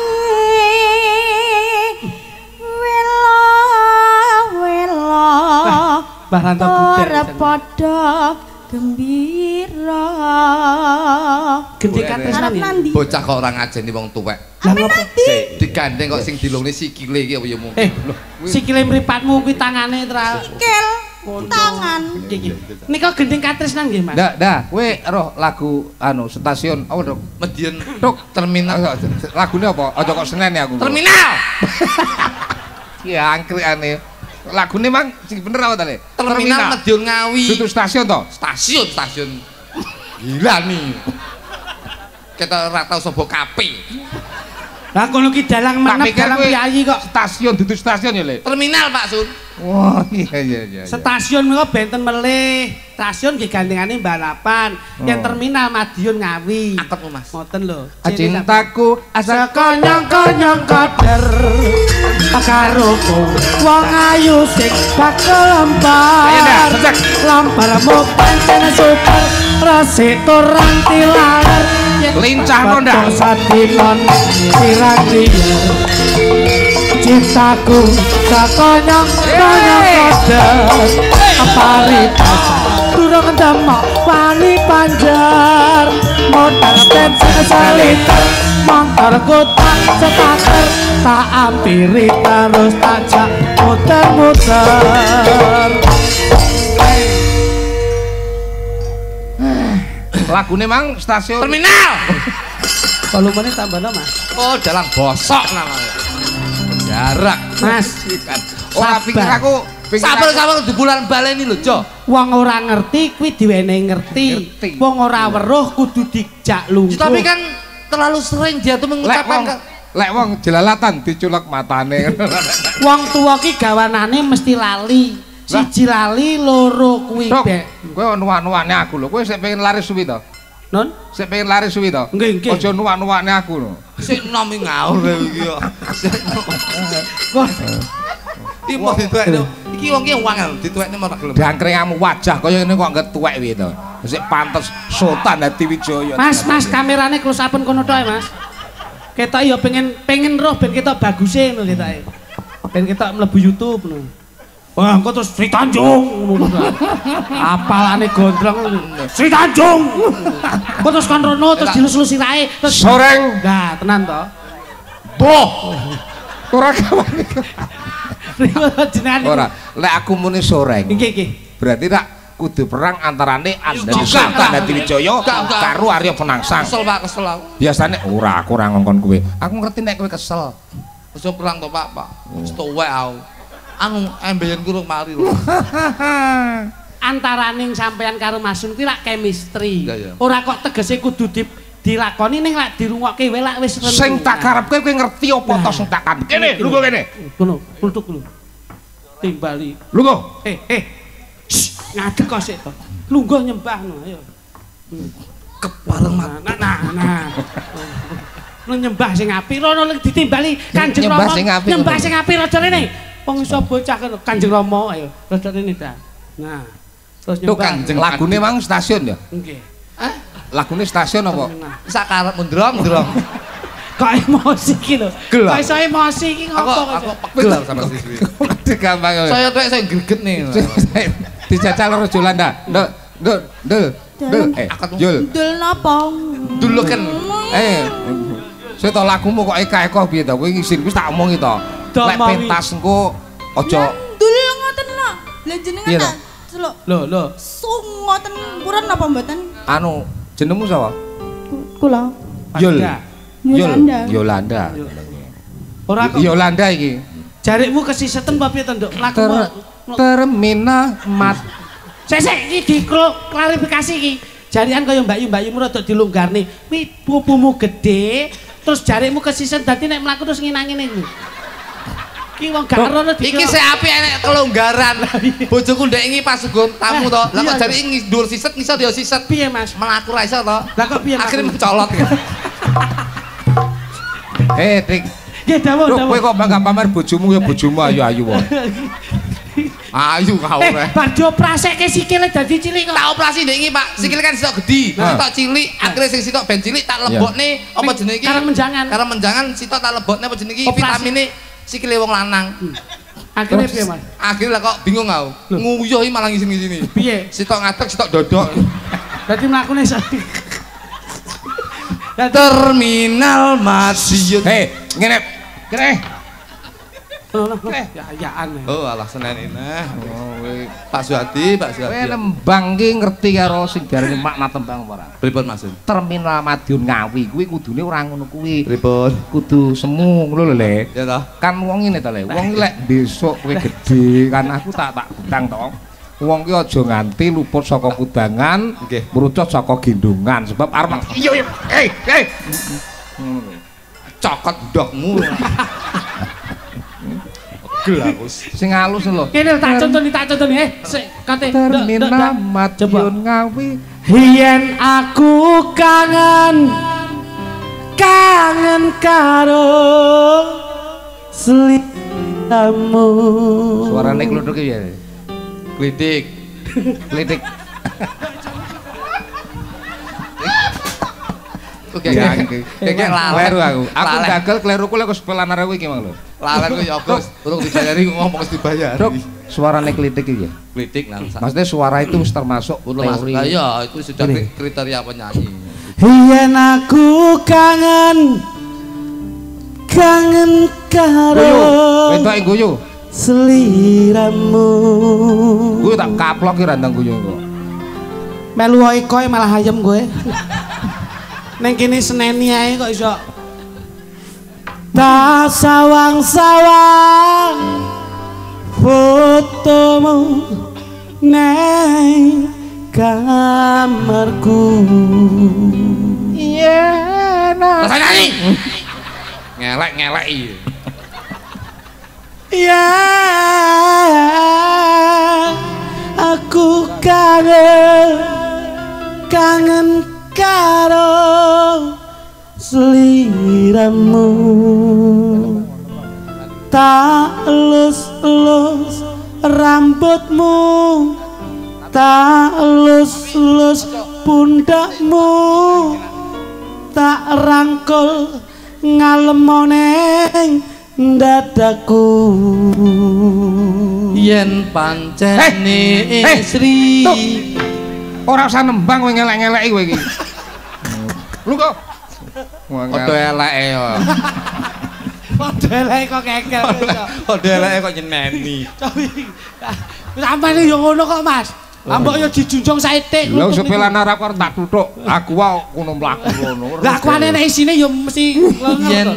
Wela. Baranto budek. Padha gembira. Gendhe katresnan. Bocah kok ora ngajeni wong tuwek. Lah ngopo? Digandeng kok sing dilungne sikile iki apa ya mungkin. Sikile mripatmu kuwi tangane tra. Sikil. Tangan. Nika gending katresnan nggih, Mas. Dah, kowe roh lagu anu stasiun apa, Dok? Medion Dok, terminal. Lagune apa? Aja kok Senen ya aku. Terminal. Ya angkrikane. Lagune mang sing bener apa tadi? Terminal Medion Ngawi. Itu stasiun toh? Stasiun. Gila nih. Kita ora tau sapa kape. Lah kono ki dalang menep dalang piyayi kok. Stasiun dudu stasiun ya, Le. Terminal Pak Sun. Wah, iya. Stasiun menika benten melih. Stasiun nggih gandengane balapan. Yen terminal Madiun Ngawi. Aketmu Mas. Ngoten lho. Cintaku asa konyong-konyong kader. Pakaroku wong ayu sing bakal lempar. Lamparmu pancen super. Resik turang tilar. Lincah mondang sadilon sirang liya cintaku sakonyong koder aparitas durung ndemok wani panjar modal ten saliter mangkarku tak setaker tak ampiri terus tajak muter-muter. Lagune mang stasiun terminal. Volumenya tambah Mas. Oh, dalang bosok namanya. Jarak, Mas. Ora pikir aku sabar di bulan baleni lho, Jo. Wong ora ngerti kuwi diwenehi ngerti. Wong ora weruh kudu dijak lungguh. Tapi kan terlalu sering dia tuh mengucapkan lek wong jelalatan diculek matane. Wong tuwa ki gawanane mesti lali. Siji lali, loro kuwi bek. Kowe nuwak-nuwakne aku lho. Kowe sik pengen lari suwi to? Non? Sik pengen lari suwi to? Nggih. Aja nuwak-nuwakne aku lho. Sik nomi ngaur iki kok. Iki mau dituwekno. Iki wong ki wangel dituwekne ora gelem. Dangkringamu wajah kaya ngene kok ngetuwek kuwi to. Sik pantes Sultan Hadi Wijaya. Mas, kamerane close up-an kono tok Mas. Ketok ya pengen roh ben ketok baguse ngono ketoke. Ben ketok mlebu YouTube ngono. Wah, engko terus Sri Tanjung ngono. Apalane gondrong Sri Tanjung. Engko terus kon rono terus dilus-lus sirahe terus soreng. Nah, tenan to. Boh. Ora kawane. Jenengan Ora, lek aku muni soreng. Nggih. Berarti tak kudu perang antarane Anjani Sultan Hadi Wijaya karo Arya Penangsang. Kesel Pak, kesel aku. Biasane ora aku ora ngongkon kowe. Aku ngerti nek kowe kesel. Wis perang to Pak. Wis tuwek aku. Anu embeyen kurung mari lho. antaraning sampean karo Mas Sun kuwi lak chemistry. Ora kok tegese kudu dilakoni ning lak dirungokke wae lak wis renung. Sing tak karepke kowe ngerti apa to sing tak kan. Kene, lungguh kene. Ngono, kultuk lho. Timbali. Lungguh. Ngadeg kok sik to. Lungguh nyembah no, ayo. Kepareng mat. Nah. Nyembah sing apik rono ditimbali Kanjeng Rama. Nyembah sing apik raja rene. Wong iso bocah Kanjeng Rama ayo. Raja rene ta. Nah. Terus nyembah. Lagune mang stasiun ya? Nggih. Hah? Lagune stasiun apa? Sak karep ndrong. Kok emosi iki lho. Kok iso emosi iki ngopo kok? Aku pegel sama siswi. Gampang. Saya tuh saya greget nih. Dijajal karo Jolanda. Ndul. Jul. Dul napa? Dul kan. Saya tau lagumu kok eka-eka piye to? Kowe ngisin wis tak omongi to. Lek pentas engko aja Dul ngoten lho. Lah jenengan tak celuk. Lho. Sung ngoten purun napa mboten? Anu, jenengmu sapa? Kula. Yolanda. Ora kok Yolanda iki. Jarikmu kesiseten apa piye to, Nduk? Lakumu termina mat. Sesek iki diklarifikasi iki. Jarian kaya mbak-mbakmu rada dilonggarne. Kuwi pupumu gedhe, terus jarikmu kesisen dadi nek mlaku terus nginang-ngene iku. Iki wong gak ero iki sik apik enek kelonggaran. Bojoku ndek iki pas nggon tamu to. Lah kok jari iki dhuwur siset ngisor ya siset. Piye, Mas? Mlaku ra iso to. Lah kok piye? Akhire mencolot. Dik. Nggih, dawuh. Kowe kok bangga pamer bojomu ya bojomu ayu-ayu wae. Ayu kau ora. Bar dioprasekke sikile dadi cilik kok. Tak operasi ndek iki, Pak. Sikile kan sitok gedhi, sitok cilik, akhire sing sitok ben cilik tak lebokne apa jenenge iki? Karang menjangan. Karang menjangan sitok tak lebokne apa jenenge iki? Vitamine sikile wong lanang. Akhire piye, Mas? Akhire lah kok bingung aku. Nguyuh iki malah ngisin-ngisini. Piye? Sitok ngadeg, sitok dodok. Dadi mlakune Terminal Madiun. Ngene. Kene. Ya-yaan. Oh, alah Senen ini. Pak Suhadi. Kowe nembang ki ngerti karo sing diarani makna tembang apa ora? Pripun, Mas? Terminal Madiun Ngawi kuwi kudune ora ngono kuwi. Pripun? Kudu semu ngono lho, Le. Ya toh. Kan wong ngene to, Le. Wong lek besok kowe gedhe kan aku tak gudang to. Wong ki aja nganti luput saka kudangan, merucut saka gendongan sebab arep iya. Cokot ndokmu. Gel aku. Sing halus lho. Kene tak contoni. Sik kate. Terminal Madiun Ngawi. Yen aku kangen karo sliramu. Suarane kluduk iki ya. Klitik. Oke, kleru aku. Aku gagal kleruku lek sepelan arek iki mang lho. Lalen ku ya Gus, urung dibayari ngomong wis dibayar. Suarane klitik iki ya. Klitik nang. Maksudnya suara itu wis termasuk teori. Lah iya, itu sudah kriteria penyanyi. Yen aku kangen karo Entuk guyu. Sliramu. Kuwi tak kaplok ki randang guyu kok. Melu koe malah ayem kowe. Neng kene seneni ae kok iso. Tak sawang-sawang fotomu neng kamarku. Iya, nah. Lah nyanyi. Ngelek iki. Ya, aku kangen karo sliramu. Tak elus-elus rambutmu, tak elus-elus pundakmu, tak rangkul ngalemone dadaku. Yen pancene istri ora usah nembang kowe ngelek-ngeleki kowe iki. Lu kok padha eleke yo. Padha eleke kok kekel. Padha eleke kok nyeneni. Sampai yo ngono kok, Mas. Ambok yo dijunjung saithik. Lha sepelan arep karo tak tutuk. Aku wae ngono mlaku ngono. Lah kuane nek isine yo mesti yen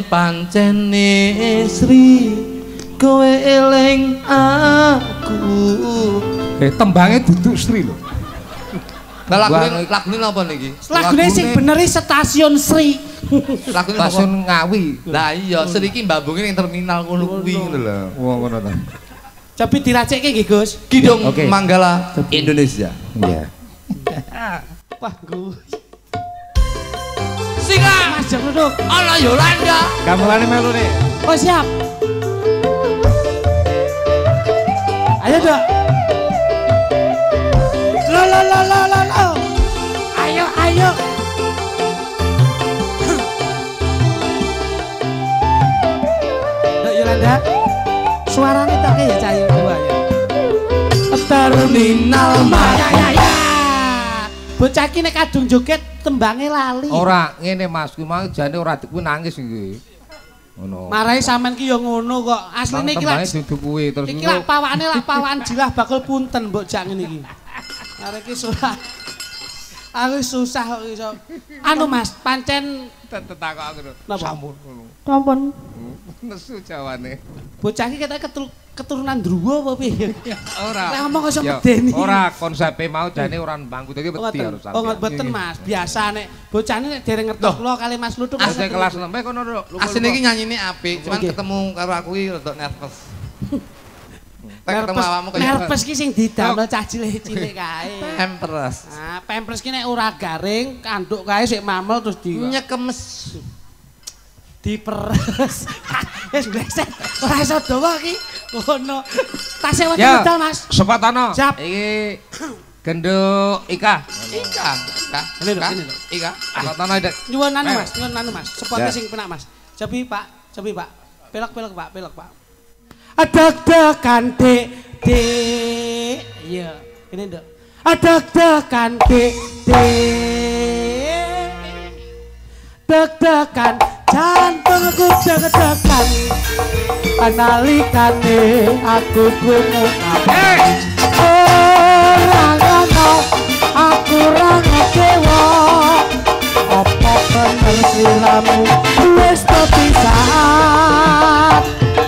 pancene istri kowe eling aku Tembangnya duduk Sri lho. Lah lagune napa niki? Lagune sing bener Stasiun Sri. Lagune Stasiun Ngawi. Lah iya, Sri iki mbambunge ning terminal ngono kuwi ngono lho. Wong ngono ta. Cobi diracekke nggih, Gus. Kidung Manggala Indonesia. Iya. Wah, Gus. Singa Mas Jodok. ala Yolanda. Gamelane melu nih. Oh, siap. Ayo, Dok. Lo. Ayo. Dok Yolanda. Suaranya tak kayak cair dua ya. Terminal Maya. Bocah iki nek kadung joget tembange lali. Ora ngene Mas, kuwi mau jane ora kuwi nangis iki. Ngono. Marahi sampean ki ya ngono kok. Asline iki lak duduk kuwi terus iki lak pawakane lak pawakan jilah bakul punten mbok jak ngene iki. Arek iki susah. Aku susah kok iso. Anu Mas, pancen tetakok aku lho. Sampun. Sampun. Nesu jawane. Bocah iki ketok keturunan Druwa apa piye? Ora. Lah ngomong iso medeni. Ora konsepe mau jane ora bangku dadi wedi harus sampe. Oh mboten Mas, biasa nek bocahne nek dereng ngertos kula kali Mas Luduk. Asli kelas 6 kono lho. Asline iki nyanyine apik, cuman ketemu karo aku iki rada nervous. Ketemu awakmu kaya nervous ki sing didamel cah cilik-cilik kae. Pampers. Nah, pampers ki nek ora garing, kanduk kae sik mamel terus nyekemes. Diperes. Wis bleset. Ora iso dawa iki. Ngono. Tase wonten medal, Mas. Sepatana. Siap. Iki genduk Ika. Ika. Sepatana Dek. Nyuwun anu Mas. Sepote sing penak, Mas. Cobi Pak. Pelok Pak. Adak-dakan Dik. Iya, ini Nduk. Adak-dakan Dik. Deg-degan jantungku deg-degan analikane aku krungu ora ngono aku ora ngekewo apa bener silamu wis terpisah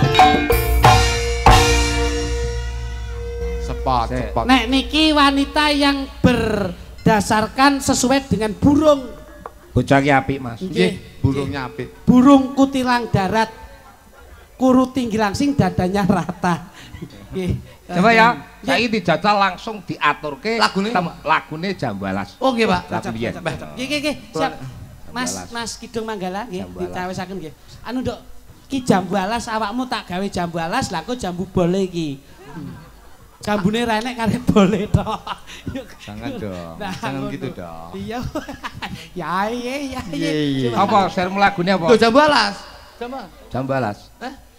Sepot. Nek niki wanita yang berdasarkan sesuai dengan burung. Bocah ki apik Mas. Nggih, burungnya apik. Burung kutilang darat, kuru tinggi langsing dadanya rata. Nggih. Coba ya, saiki dijajal langsung diaturke lagune Jambalas. Oh nggih, Pak. Nggih. Siap. Mas Kidung Manggala nggih, ditawisaken nggih. Anu Nduk, ki Jambalas awakmu tak gawe Jambalas, lha kok jambu bole iki. Jambune ra enek karep bole tok. Jangan dong. Jangan gitu dong. Iya. Ya. Apa sermu lagune apa? Lho Jambalas. Jambalas.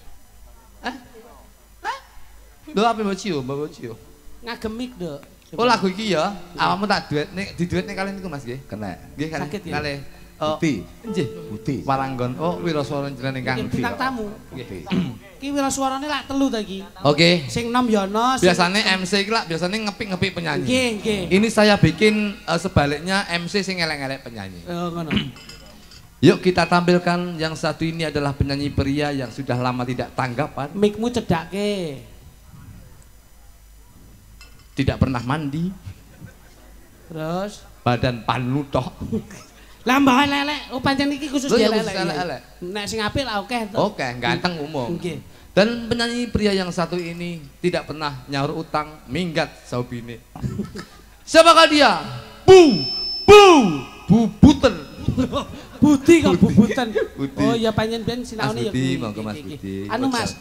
Lho apa mbok cium? Ngagemik, Nduk. Oh lagu iki ya, awakmu tak duet nek diduetne kalian niku Mas nggih. Kena. Nggih kali. Budi. Nggih, Budi. Waranggon. Oh, wiraswara jenenge Kang Budi. Bintang tamu. Nggih. Ki wiraswarane lak telu ta iki. Oke. Sing nom ya ono. Biasane MC iki lak biasane ngepik-ngepik penyanyi. Nggih. Ini saya bikin sebaliknya MC sing elek-elek penyanyi. Oh ngono. Yuk kita tampilkan yang satu ini adalah penyanyi pria yang sudah lama tidak tanggapan. Mikmu cedake. Tidak pernah mandi. Terus badan panutok. Lah mbah elek-elek, oh pancen iki khusus dia elek-elek. Nek sing apik lah oke. Oke, ganteng umum. Nggih. Dan penyanyi pria yang satu ini tidak pernah nyaur utang, minggat saubine. Siapakah dia? Bubuten. Budi kok bubutan. Oh ya pancen ben sinaune ya. Budi, monggo Mas Budi. Anu Mas,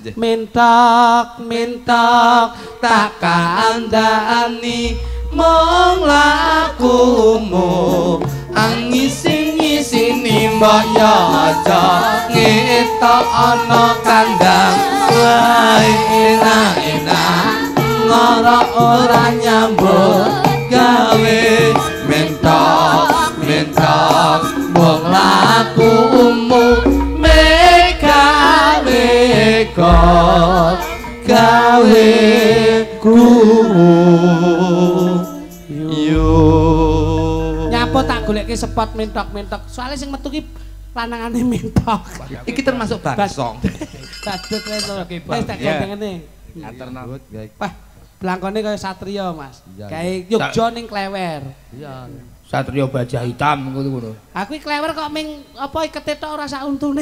mentok tak kandhani mong lakumu angisi-ngisini mbok ya aja ngetok ana kandang wae enak-enak ngora ora nyambut gawe mentok wong lakumu mega gawe nyapa tak goleke spot mentok soalnya sing metu ki lanangane mentok iki termasuk bangsong badut wis tak gandengane atur nambut baik wah Blangkone kaya satriya, Mas. Kae Yogya ning Klewer. Iya. Satrio baja hitam ngono. Aku iki Klewer kok ming apa ikete tok ora sak untune.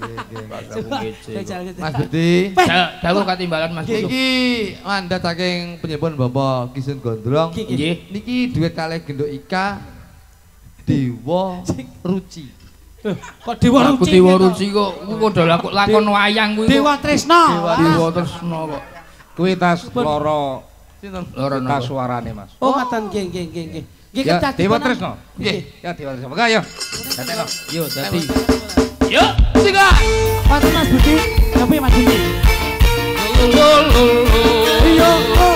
Mas Budi, dawuh katimbalan Mas Budi. iki mandat saking penyebon Bapak Kisun Gondrong. Nggih. Niki duet kalih Genduk Ika Dewa Ruci. Kok Dewa Ruci? Dewa Ruci kok padha lakon wayang kuwi. Dewa Tresna. Dewa Tresna kok. Kuwi tas loro. Sinten? Loro tas suarane, Mas. Oh, ngoten nggih. Nggih Ya, kedadi Dewa Tresna. Nggih. Ya Dewa Tresna. Monggo ayo. Datekno. Yo dadi. Yuk, singga. Pati Mas Budi, tapi Mas Budi. Iya.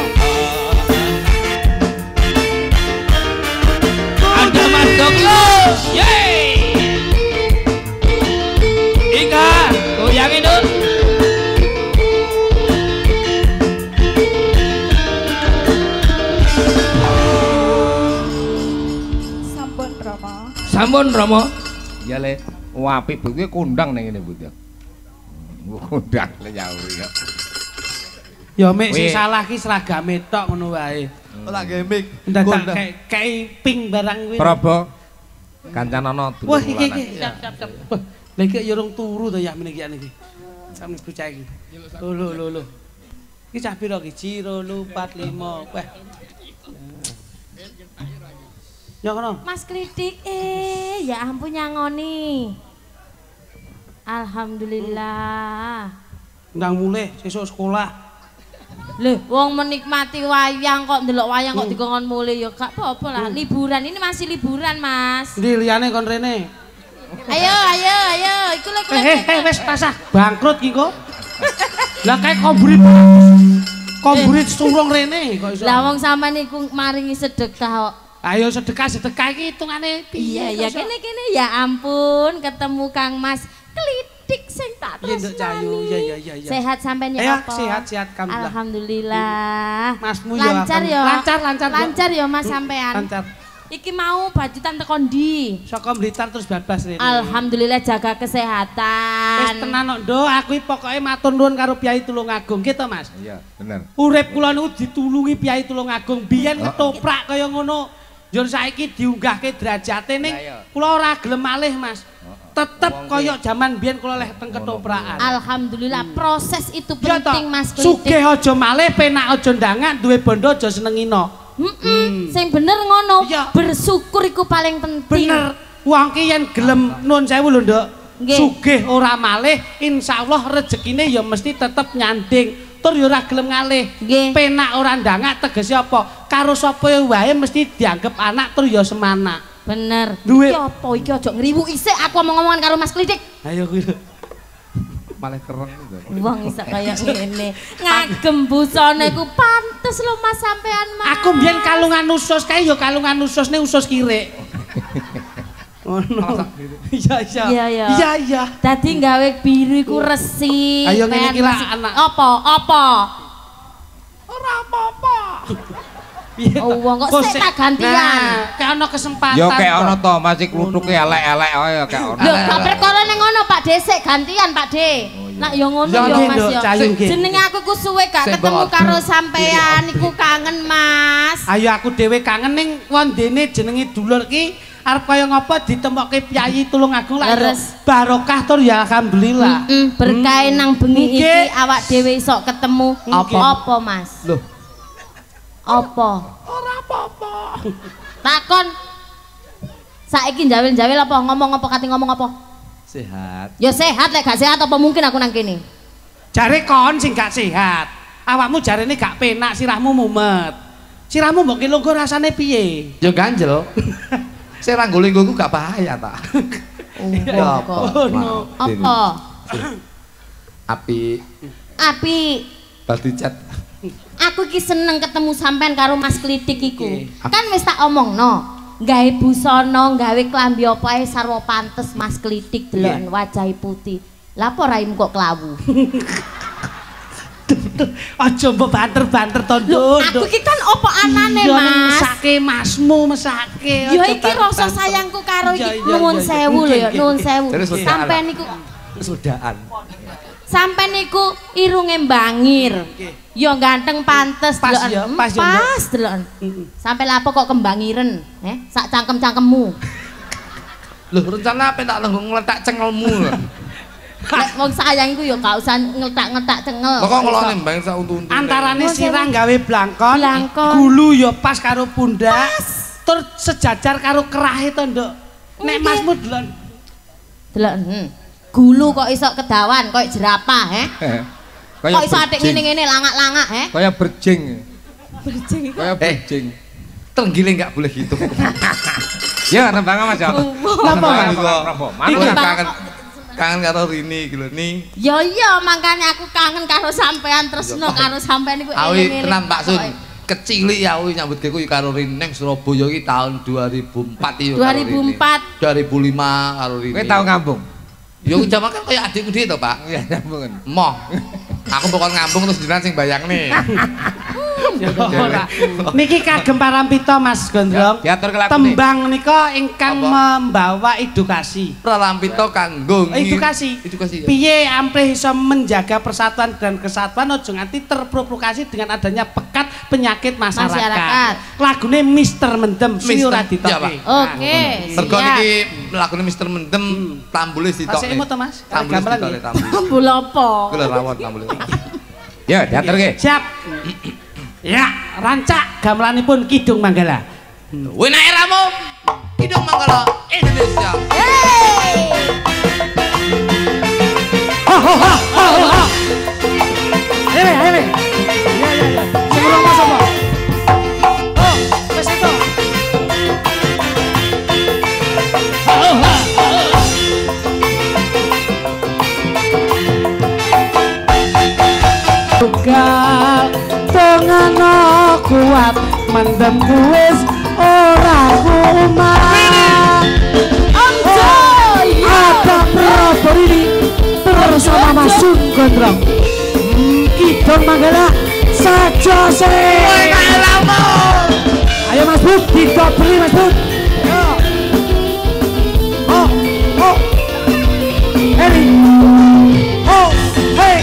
Ada Mas Dokyo. Yeay. Ika, goyangin dong. Sampun Romo. Ya le, apik Bu kuwi kondang ning ngene Bu. Kondang le nyauri kok. Ya mek sing salah ki seragame tok ngono wae. Ora gemik. Ndak kayak pink barang kuwi. Prabu. Kancanana dulur. Wah iki. Siap. Lah iki ya urung turu to ya meniki niki. Sampe bocah iki. Lho. Iki cah pira iki? 2, 4, 5. Wah. Ya kono. Mas Klitik, ya ampun nyangoni. Alhamdulillah. Ndang mulih sesuk sekolah. Lho, wong menikmati wayang kok ndelok wayang kok dikongkon mulih ya gak apa-apa lah. Liburan ini masih liburan, Mas. Ndi liyane kon rene? Ayo, iku lek Wis tasah bangkrut ki kok. Lah kae komburit surung rene kok iso. lah wong sampean niku maringi sedekah kok. Ayo sedekah iki hitungane piye? Iya, kene ya ampun ketemu Kang Mas Klitik sing tak tresnani. Iya. Sehat sampean ya apa? Sehat alhamdulillah. Alhamdulillah. Masmu ya lancar ya. Lancar ya Mas sampean. Lancar. Iki mau bajutan teko ndi? Saka Blitar terus bablas rene. Alhamdulillah jaga kesehatan. Wis tenan kok, Nduk. Aku iki pokoke matur nuwun karo Pyai Tulungagung gitu, Mas. Iya, bener. Urip kula niku ditulungi Pyai Tulungagung. Biyen ketoprak kaya ngono. Njur saiki diunggahke derajate ning kula ora gelem malih, Mas. Tetep kaya jaman biyen kula leh teng ketoprakan. Alhamdulillah proses itu penting Mas Klitik. Sugih aja malih, penak aja ndangak, duwe bondo aja senengina. Sing bener ngono. Bersyukur iku paling penting. Bener. Wong ki yen gelem nuwun sewu lho, Nduk. Sugih ora malih, insyaallah rezekine ya mesti tetep nyanding. Tur ya ora gelem ngalih. Penak ora ndangak tegese apa? Karo sapa wae mesti dianggep anak tur ya semana. Bener. Iki apa iki aja ngriwu isik aku omong-omongan karo Mas Klitik. Ayo kuwi. Malah kereng itu. Wong iso kaya ngene. Ngagem busane ku pantes lho Mas sampean Mas. Aku mbiyen kalungan usus kae ya kalungan ususne usus kirik. Ngono. Iya. Dadi gawe biru iku resi. Ayo ngene iki lah anak. Apa? Ora apa-apa. Oh, wong kok sik tak gantian. Nah, kayak ana kesempatan. Ya kayak ana to, masih klutuke elek-elek ya kayak ana. Lho, gak perkara ning ngono Pak De, sik gantian Pak De. Nak yo ngono yo Mas yo. Jenenge aku ku suwe gak ketemu karo sampean iku kangen Mas. Ayo aku dhewe kangen ning wondene jenenge dulur ki arep kaya ngapa ditemokke Pyai Tulungagung lak barokah tur ya alhamdulillah. Berkah nang bengi iki awak dhewe iso ketemu. Apa Mas? Loh. Apa? Ora apa-apa. Takon. Saiki njawil-njawil apa ngomong apa kate ngomong apa? Sehat. Ya sehat lek gak sehat apa mungkin aku nang kene. Jare kon sing gak sehat. Awakmu jarene gak penak, sirahmu mumet. Sirahmu mbok ki lungguh rasane piye? Ya ganjel. Sing ra nggolingku gak bahaya ta. Ya apa? Apa? Api. Bal dicat. Aku iki seneng ketemu sampean karo Mas Klitik iku. Kan wis tak omongno, gawe busana, gawe klambi apa ae sarwa pantes Mas Klitik deloken wajahe putih. Lah apa raimu kok klawu? Aja mbok banter-banter to, Nduk. Aku iki kan apa anane, Mas? Mesake masmu, mesake. Ya iki rasa sayangku karo iki nuwun sewu lho ya, nuwun sewu. Sampean niku kesudaan. Sampai niku irunge mbangir. Ya ganteng pantes deloken. Pas deloken. Sampai lapo kok kembangiren, sak cangkem-cangkemmu. Loh, rencana apa tak lenggo ngletak cengelmu lho. Nek wong sayang iku ya gak usah ngletak-ngletak cengel. Kok ngelone mbang sak untu-untu. Antarane sirah gawe blangkon, gulu ya pas karo pundak, tur sejajar karo kerahe to, Nduk. Nek Masmu delon. Gulu kok iso kedawan koyo jerapah, kok iso atik ngene-ngene langak-langak, Kaya berjing. Berjing. Kaya berjing. Terenggiling enggak boleh gitu. Ya, nembang Mas ya. Napa? Kangen karo Rini iki lho, Ni. Ya iya, makanya aku kangen karo sampean tresno karo sampean niku eling-eling. Awi tenan Pak Sun. Kecil ya awi nyambut gawe karo Rini nang Surabaya iki tahun 2004 ya. 2004. 2005 karo Rini. Kowe tau ngambung? Ya jaman kan kaya adikku dhewe to, Pak. Iya, nyambungan. Moh. Aku pokok ngambung terus jenengan sing bayangne. Niki kagem Parampita Mas Gondrong. Tembang nika ingkang membawa edukasi. Parampita kanggo edukasi. Piye amplih iso menjaga persatuan dan kesatuan aja nganti terprovokasi dengan adanya pekat penyakit masyarakat. Lagune Mister Mendem sing ora ditokke. Oke. Mergo niki lagune Mister Mendem tambule ditokke. Tasemu to Mas? Tambul apa? Kula rawon tambule. Ya, diaturke. Siap. Ya, rancak gamelanipun Kidung Manggala. Wena eramu Kidung Manggala Indonesia. Ayo. Ya. Sebelum masuk, Pak. Oh, wes itu. Tugal tengah kuat mendem wis ora kumat. Ada Prabu ini bersama Mas Sun Gondrong. Kidung Manggala saja sih. Ayo Mas Bud, didobeli Mas Bud. Oh. Hei. Oh, hey.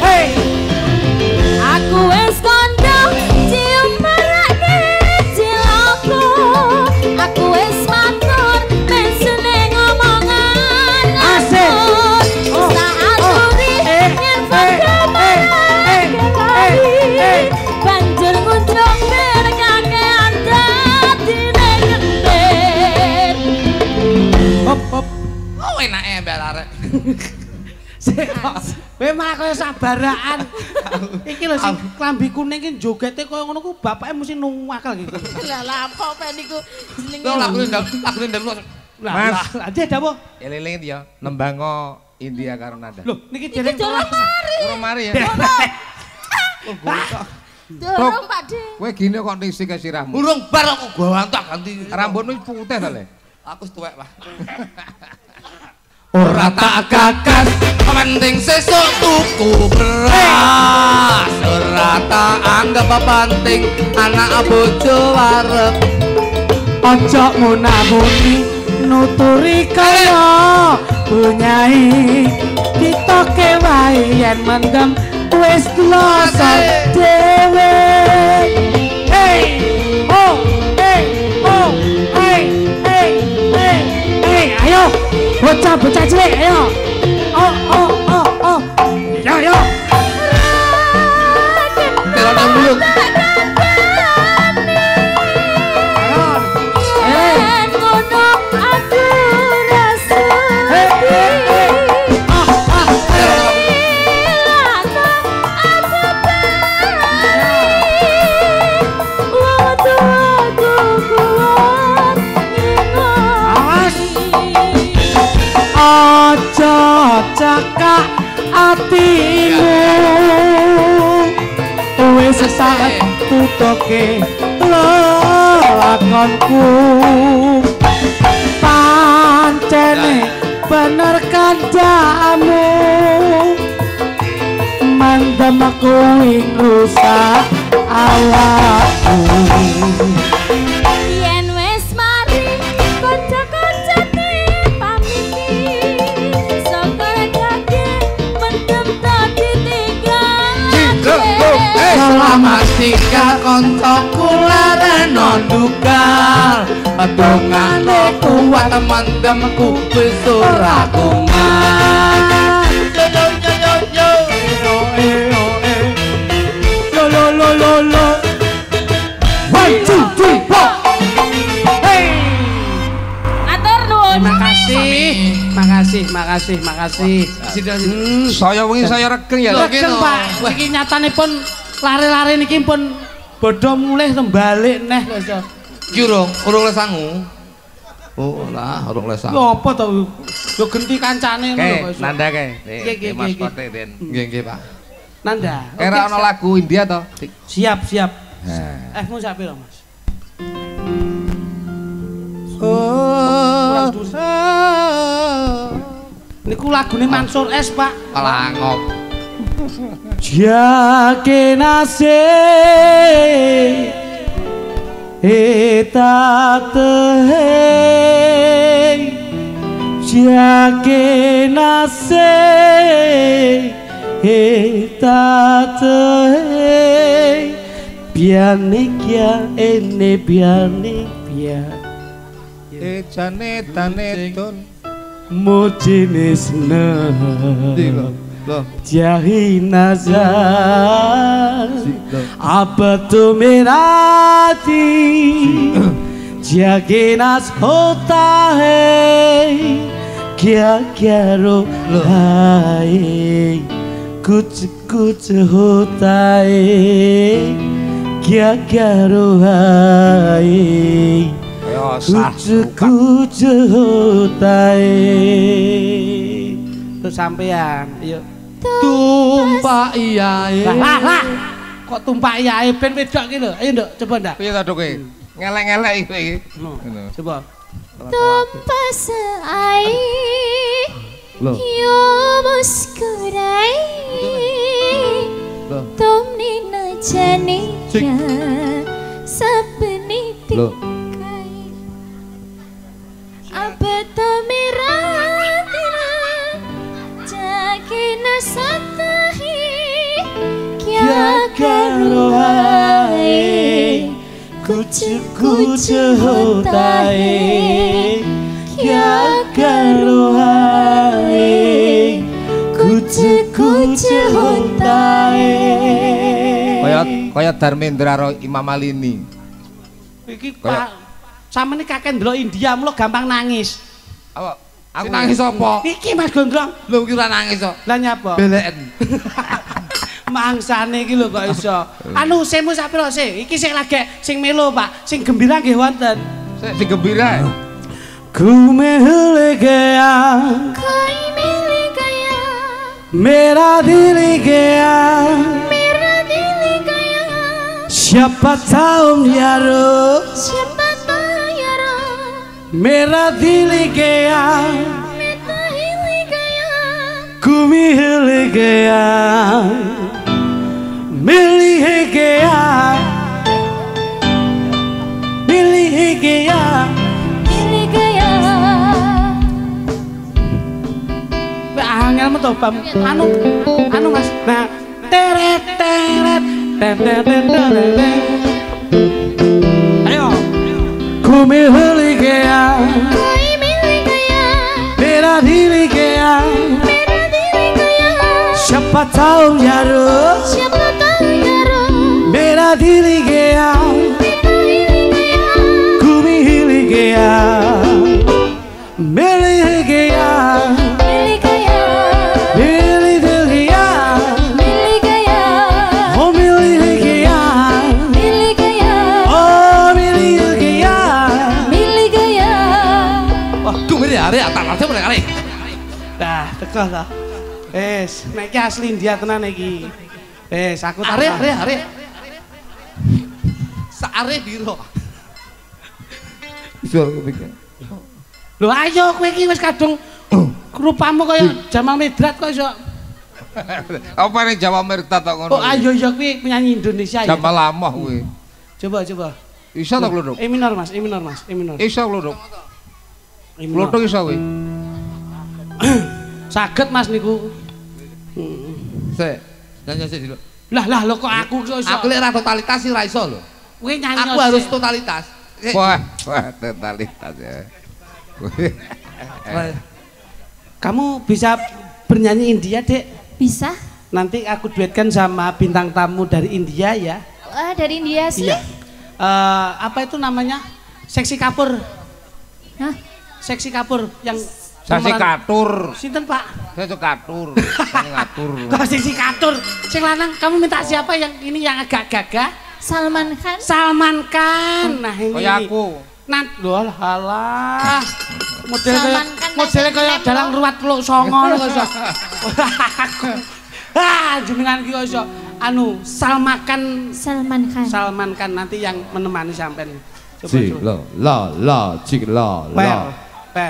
Aku wis kondo cium marake ciloko. Aku wis matur mesune ngomongan asik. Saat uri yen banjur nguncung berkake andat dine gendir. Hop. Oh enake mbak arek. Kowe malah kaya sabaraan. Iki lho sing klambi kuning iki jogete kaya ngono ku bapake mesti nuwakal gitu. Lah apa pen niku jenenge. Lagune ndang. Mas, aja dawuh. Eling ya, nembango India karo nada. Loh, niki dereng Urung mari ya. Dorong Pak De. Kowe gini kok nisi ke sirahmu. Urung bar aku gua ganti. Rambutmu putih to, Le? Aku tuwek, Pak. Ora tak kakas penting sesuk tuku beras. Ora tak anggap penting anak bojo wareg. Ojo munamuni nuturi kaya punyai ditoke wae yen mendem wis kloso dhewe. Ayo bocah cilik ayo. Yo. Terone muluk. Cakak atimu wis sak tutuke lakonku pancene bener kandamu mandem aku ing rusak awakku. Mastika koncoku lareno dugal Dongane kuat mendemku wis ora kuman Yo 1 2 3 4 Hey Atur nuwun Makasih. Saya wengi saya regeng ya. Regeng Pak. Iki nyatanipun lare-lare niki pun bodho mulih balik neh kok iso. Iki urung les sangu. Oh lah, urung les sangu. Lho apa to? Yo genti kancane ngono kok iso. Nanda kae. Mas Kote Den. Nggih, Pak. Nanda. Kira ana lagu India to? Siap. Mau sak piro, Mas? Niku lagune Mansur S, Pak. Langop. Jake nase etate Jake nase etate Biane kya ene biane pia jane tanetun mojenis na jahi nazar apa tu merati jage nas hota hai kya hai kuch hota hai kya hai kuch hota hai tuh sampean yuk Tumpak iyae. Lah. Kok tumpak iyae ben wedok iki lho. Ayo nduk coba ndak. Piye ta Dok iki? Ngelek-ngelek iki. Ngono. Coba. Tumpas ai. Yo muskurai. तुमने न जाने क्या सपने दिखाए अब तो मेरा दिल जाके न सकता है क्या करो कुछ होता है क्या करो कुछ होता है kaya Dharmendra ro Imam Malini iki Pak sampeyan kakek ndelok India mulo gampang nangis apa aku nangis apa iki Mas Gondrong lho iki ora nangis kok lah nyapa beleken mangsane iki lho kok iso anu semu sak pira sih iki sing lagi sing melo Pak sing gembira nggih wonten sing gembira ku mele gaya मेरा दिल गया siapa tahu यारो मेरा दिल गया ku मिल गया angel metu anu Mas nah teret ayo ku मिल गया मेरा दिल गया siapa tahu यारो मेरा दिल गया ku मिल गया Nah, teko to. Wis, nek iki asli India tenan iki. Wis, aku are. Sak are biro. Iso kepikir. Lho ayo kowe iki wis kadung rupamu kaya Jamal Mirdad kok iso. Apa ning Jawa Mirdad tok ngono. Oh ayo ya kuwi penyanyi Indonesia ya. Jamal Lamoh kuwi. Coba. Iso to Kluduk? E minor Mas. Iso Kluduk. Kluduk iso kuwi. Saged Mas niku. Sik, nyanyi sik dulu. Lah lho kok aku iso. Aku lek ora totalitas sih ora iso lho. Kowe nyanyi. Aku harus totalitas. Wah, totalitas ya. Kamu bisa bernyanyi India, Dek? Bisa. Nanti aku duetkan sama bintang tamu dari India ya. Dari India sih? Iya. Apa itu namanya? Seksi Kapur. Hah? Seksi Kapur yang Seksi Katur. Sinten, Pak? Seksi Katur. Ngatur. Kok Seksi Katur? Sing lanang kamu minta siapa yang ini yang agak gagah? Salman Khan. Salman Khan. Nah, ini. Kayak aku. Lho halah. Modele kaya dalang ruwat peluk songo lho kok iso. Jenengan ki kok iso anu Salman Khan nanti yang menemani sampean. Coba. Per.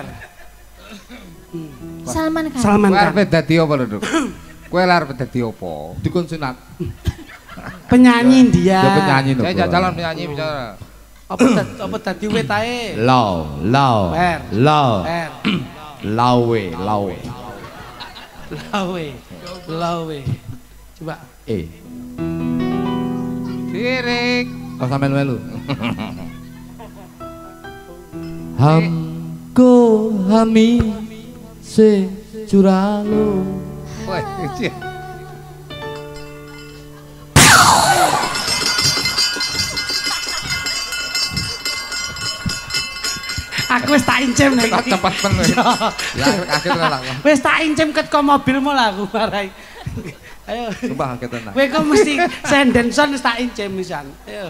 Salman Khan. Kowe arep dadi apa lho, Duk? Kowe arep dadi apa? Dukun sunat. Penyanyi India. Ya penyanyi lho. Saya jalan penyanyi bicara. Apa dadi wit ae? Per. Lawe. Coba. Sirik. Kok sampean melu. Hamko hami se curalo. Wah, iki. Aku wis tak incem nek iki. Cepat men. Ya akhirnya lah. Wis tak incem ket ko mobilmu lah aku marai. Ayo. Sumpah akeh tenan. Kowe kok mesti sendenson wis tak incem pisan. Ayo.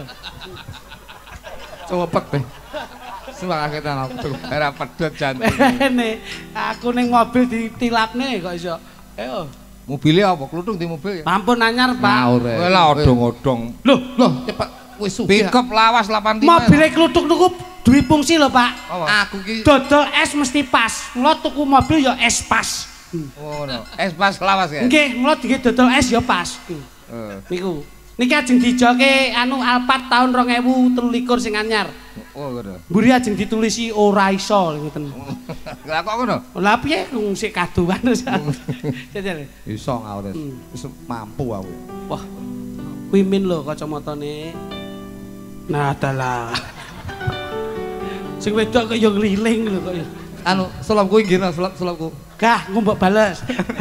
Cepet be. Sumpah akeh tenan aku. Ora pedhot jantung. Nek aku ning mobil ditilapne kok iso. Ayo. Mobilnya apa? Kluthuk di mobil ya? Mampun anyar, Pak. Kowe lah odong-odong. Loh, Cepet wis sugih. Pickup lawas 85. Mobilnya kluthuk niku duwe fungsi lho, Pak. Aku ki Dodol es mesti pas. Mula tuku mobil ya es pas. Oh, no. Es pas lawas ya? Nggih, mula dikit dodol es ya pas. Niku. Niki ajeng dijoke anu Alphard tahun 2023 sing anyar. Oh, ngono. Mburi ajeng ditulisi ora iso ngoten. Lah kok ngono? Lah piye wong sik kaduan terus. Jajal. iso ngawur wis mampu aku. Wah. Kuwi min lho kacamatane. Nah, adalah. Sing wedok kok ya ngliling lho kok. Anu, sulapku nggih no, sulapku. Gah, ngombok bales.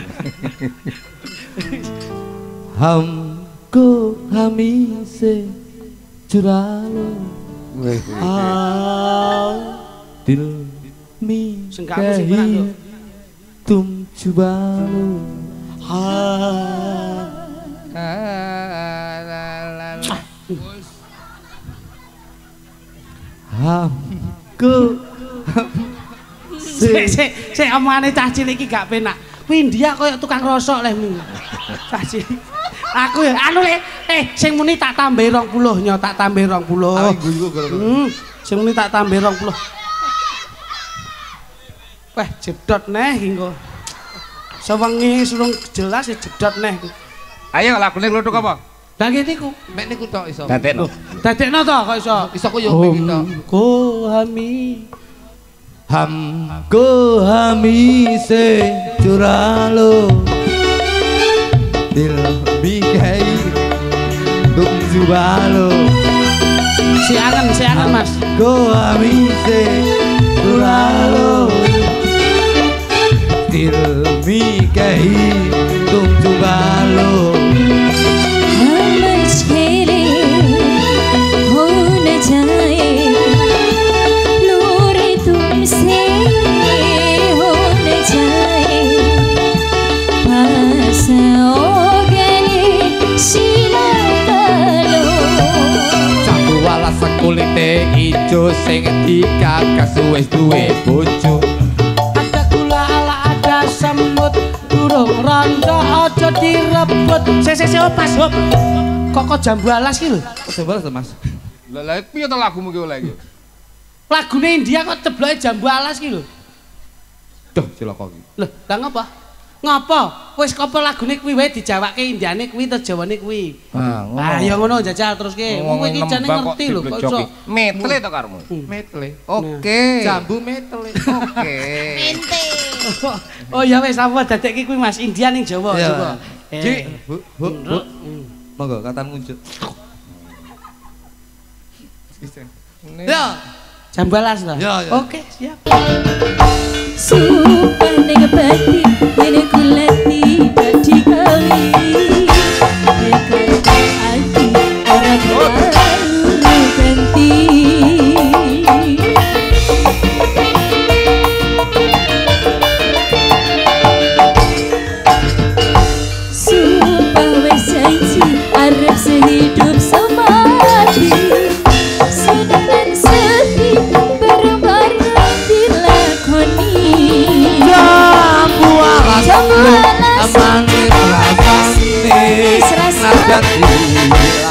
Hamko hami se curalo. Dil mi kahi tum cubalo. Hamko Sik omongane cah cilik iki gak penak. Kuwi India koyo tukang rosok lehmu. Cah cilik. Aku ya anu le, sing muni tak tambahi 20 nyo, tak tambahi 20. Sing muni tak tambahi 20. Wah, jedot neh iki engko. Sewengi surung jelas ya jedot neh. Ayo lagune kluthuk apa? Lah ngene iku, Mek niku tok iso. Dadekno. dadekno to kok iso. Iso ku yo mek tok. Ko hami Hamko hami se curalo. Dil mi kahi tum cubalo. Siangan Mas. Ko hami se curalo. Dil mi kahi tum cubalo. Kulite ijo sing dikagas wis duwe bojo. Ada gula ala ada semut durung rondo aja direbut. Sik pas hop. Kok jambu alas ki lho. Jambu alas Mas. Lah piye to lagumu ki oleh iki? Lagune India kok tebloke jambu alas ki lho. Duh, cilaka iki. Lho, lah ngapa? Ngapa? Wis apa lagune kuwi wae dijawake Indiane kuwi terus Jawane kuwi. Ah, ya ngono jajal terus ki. Kowe iki jane ngerti lho kok iso. Metle to karmu. Metle. Oke. Jambu metle. Oke. Mente. Oh ya wis apa dadekke kuwi Mas India ning Jawa coba. Dik, Bu. Monggo katan ngunjuk. Ya. Jam 12 lah. Ya, ya. Oke, siap. Sumpah ning bati ngene kulati dadi kali. Dekati ati ora baru ganti. Sumpah wis janji arep sehidup semati. Senang sedih bareng-bareng dilakoni. Jambu alas amane rasane nasjati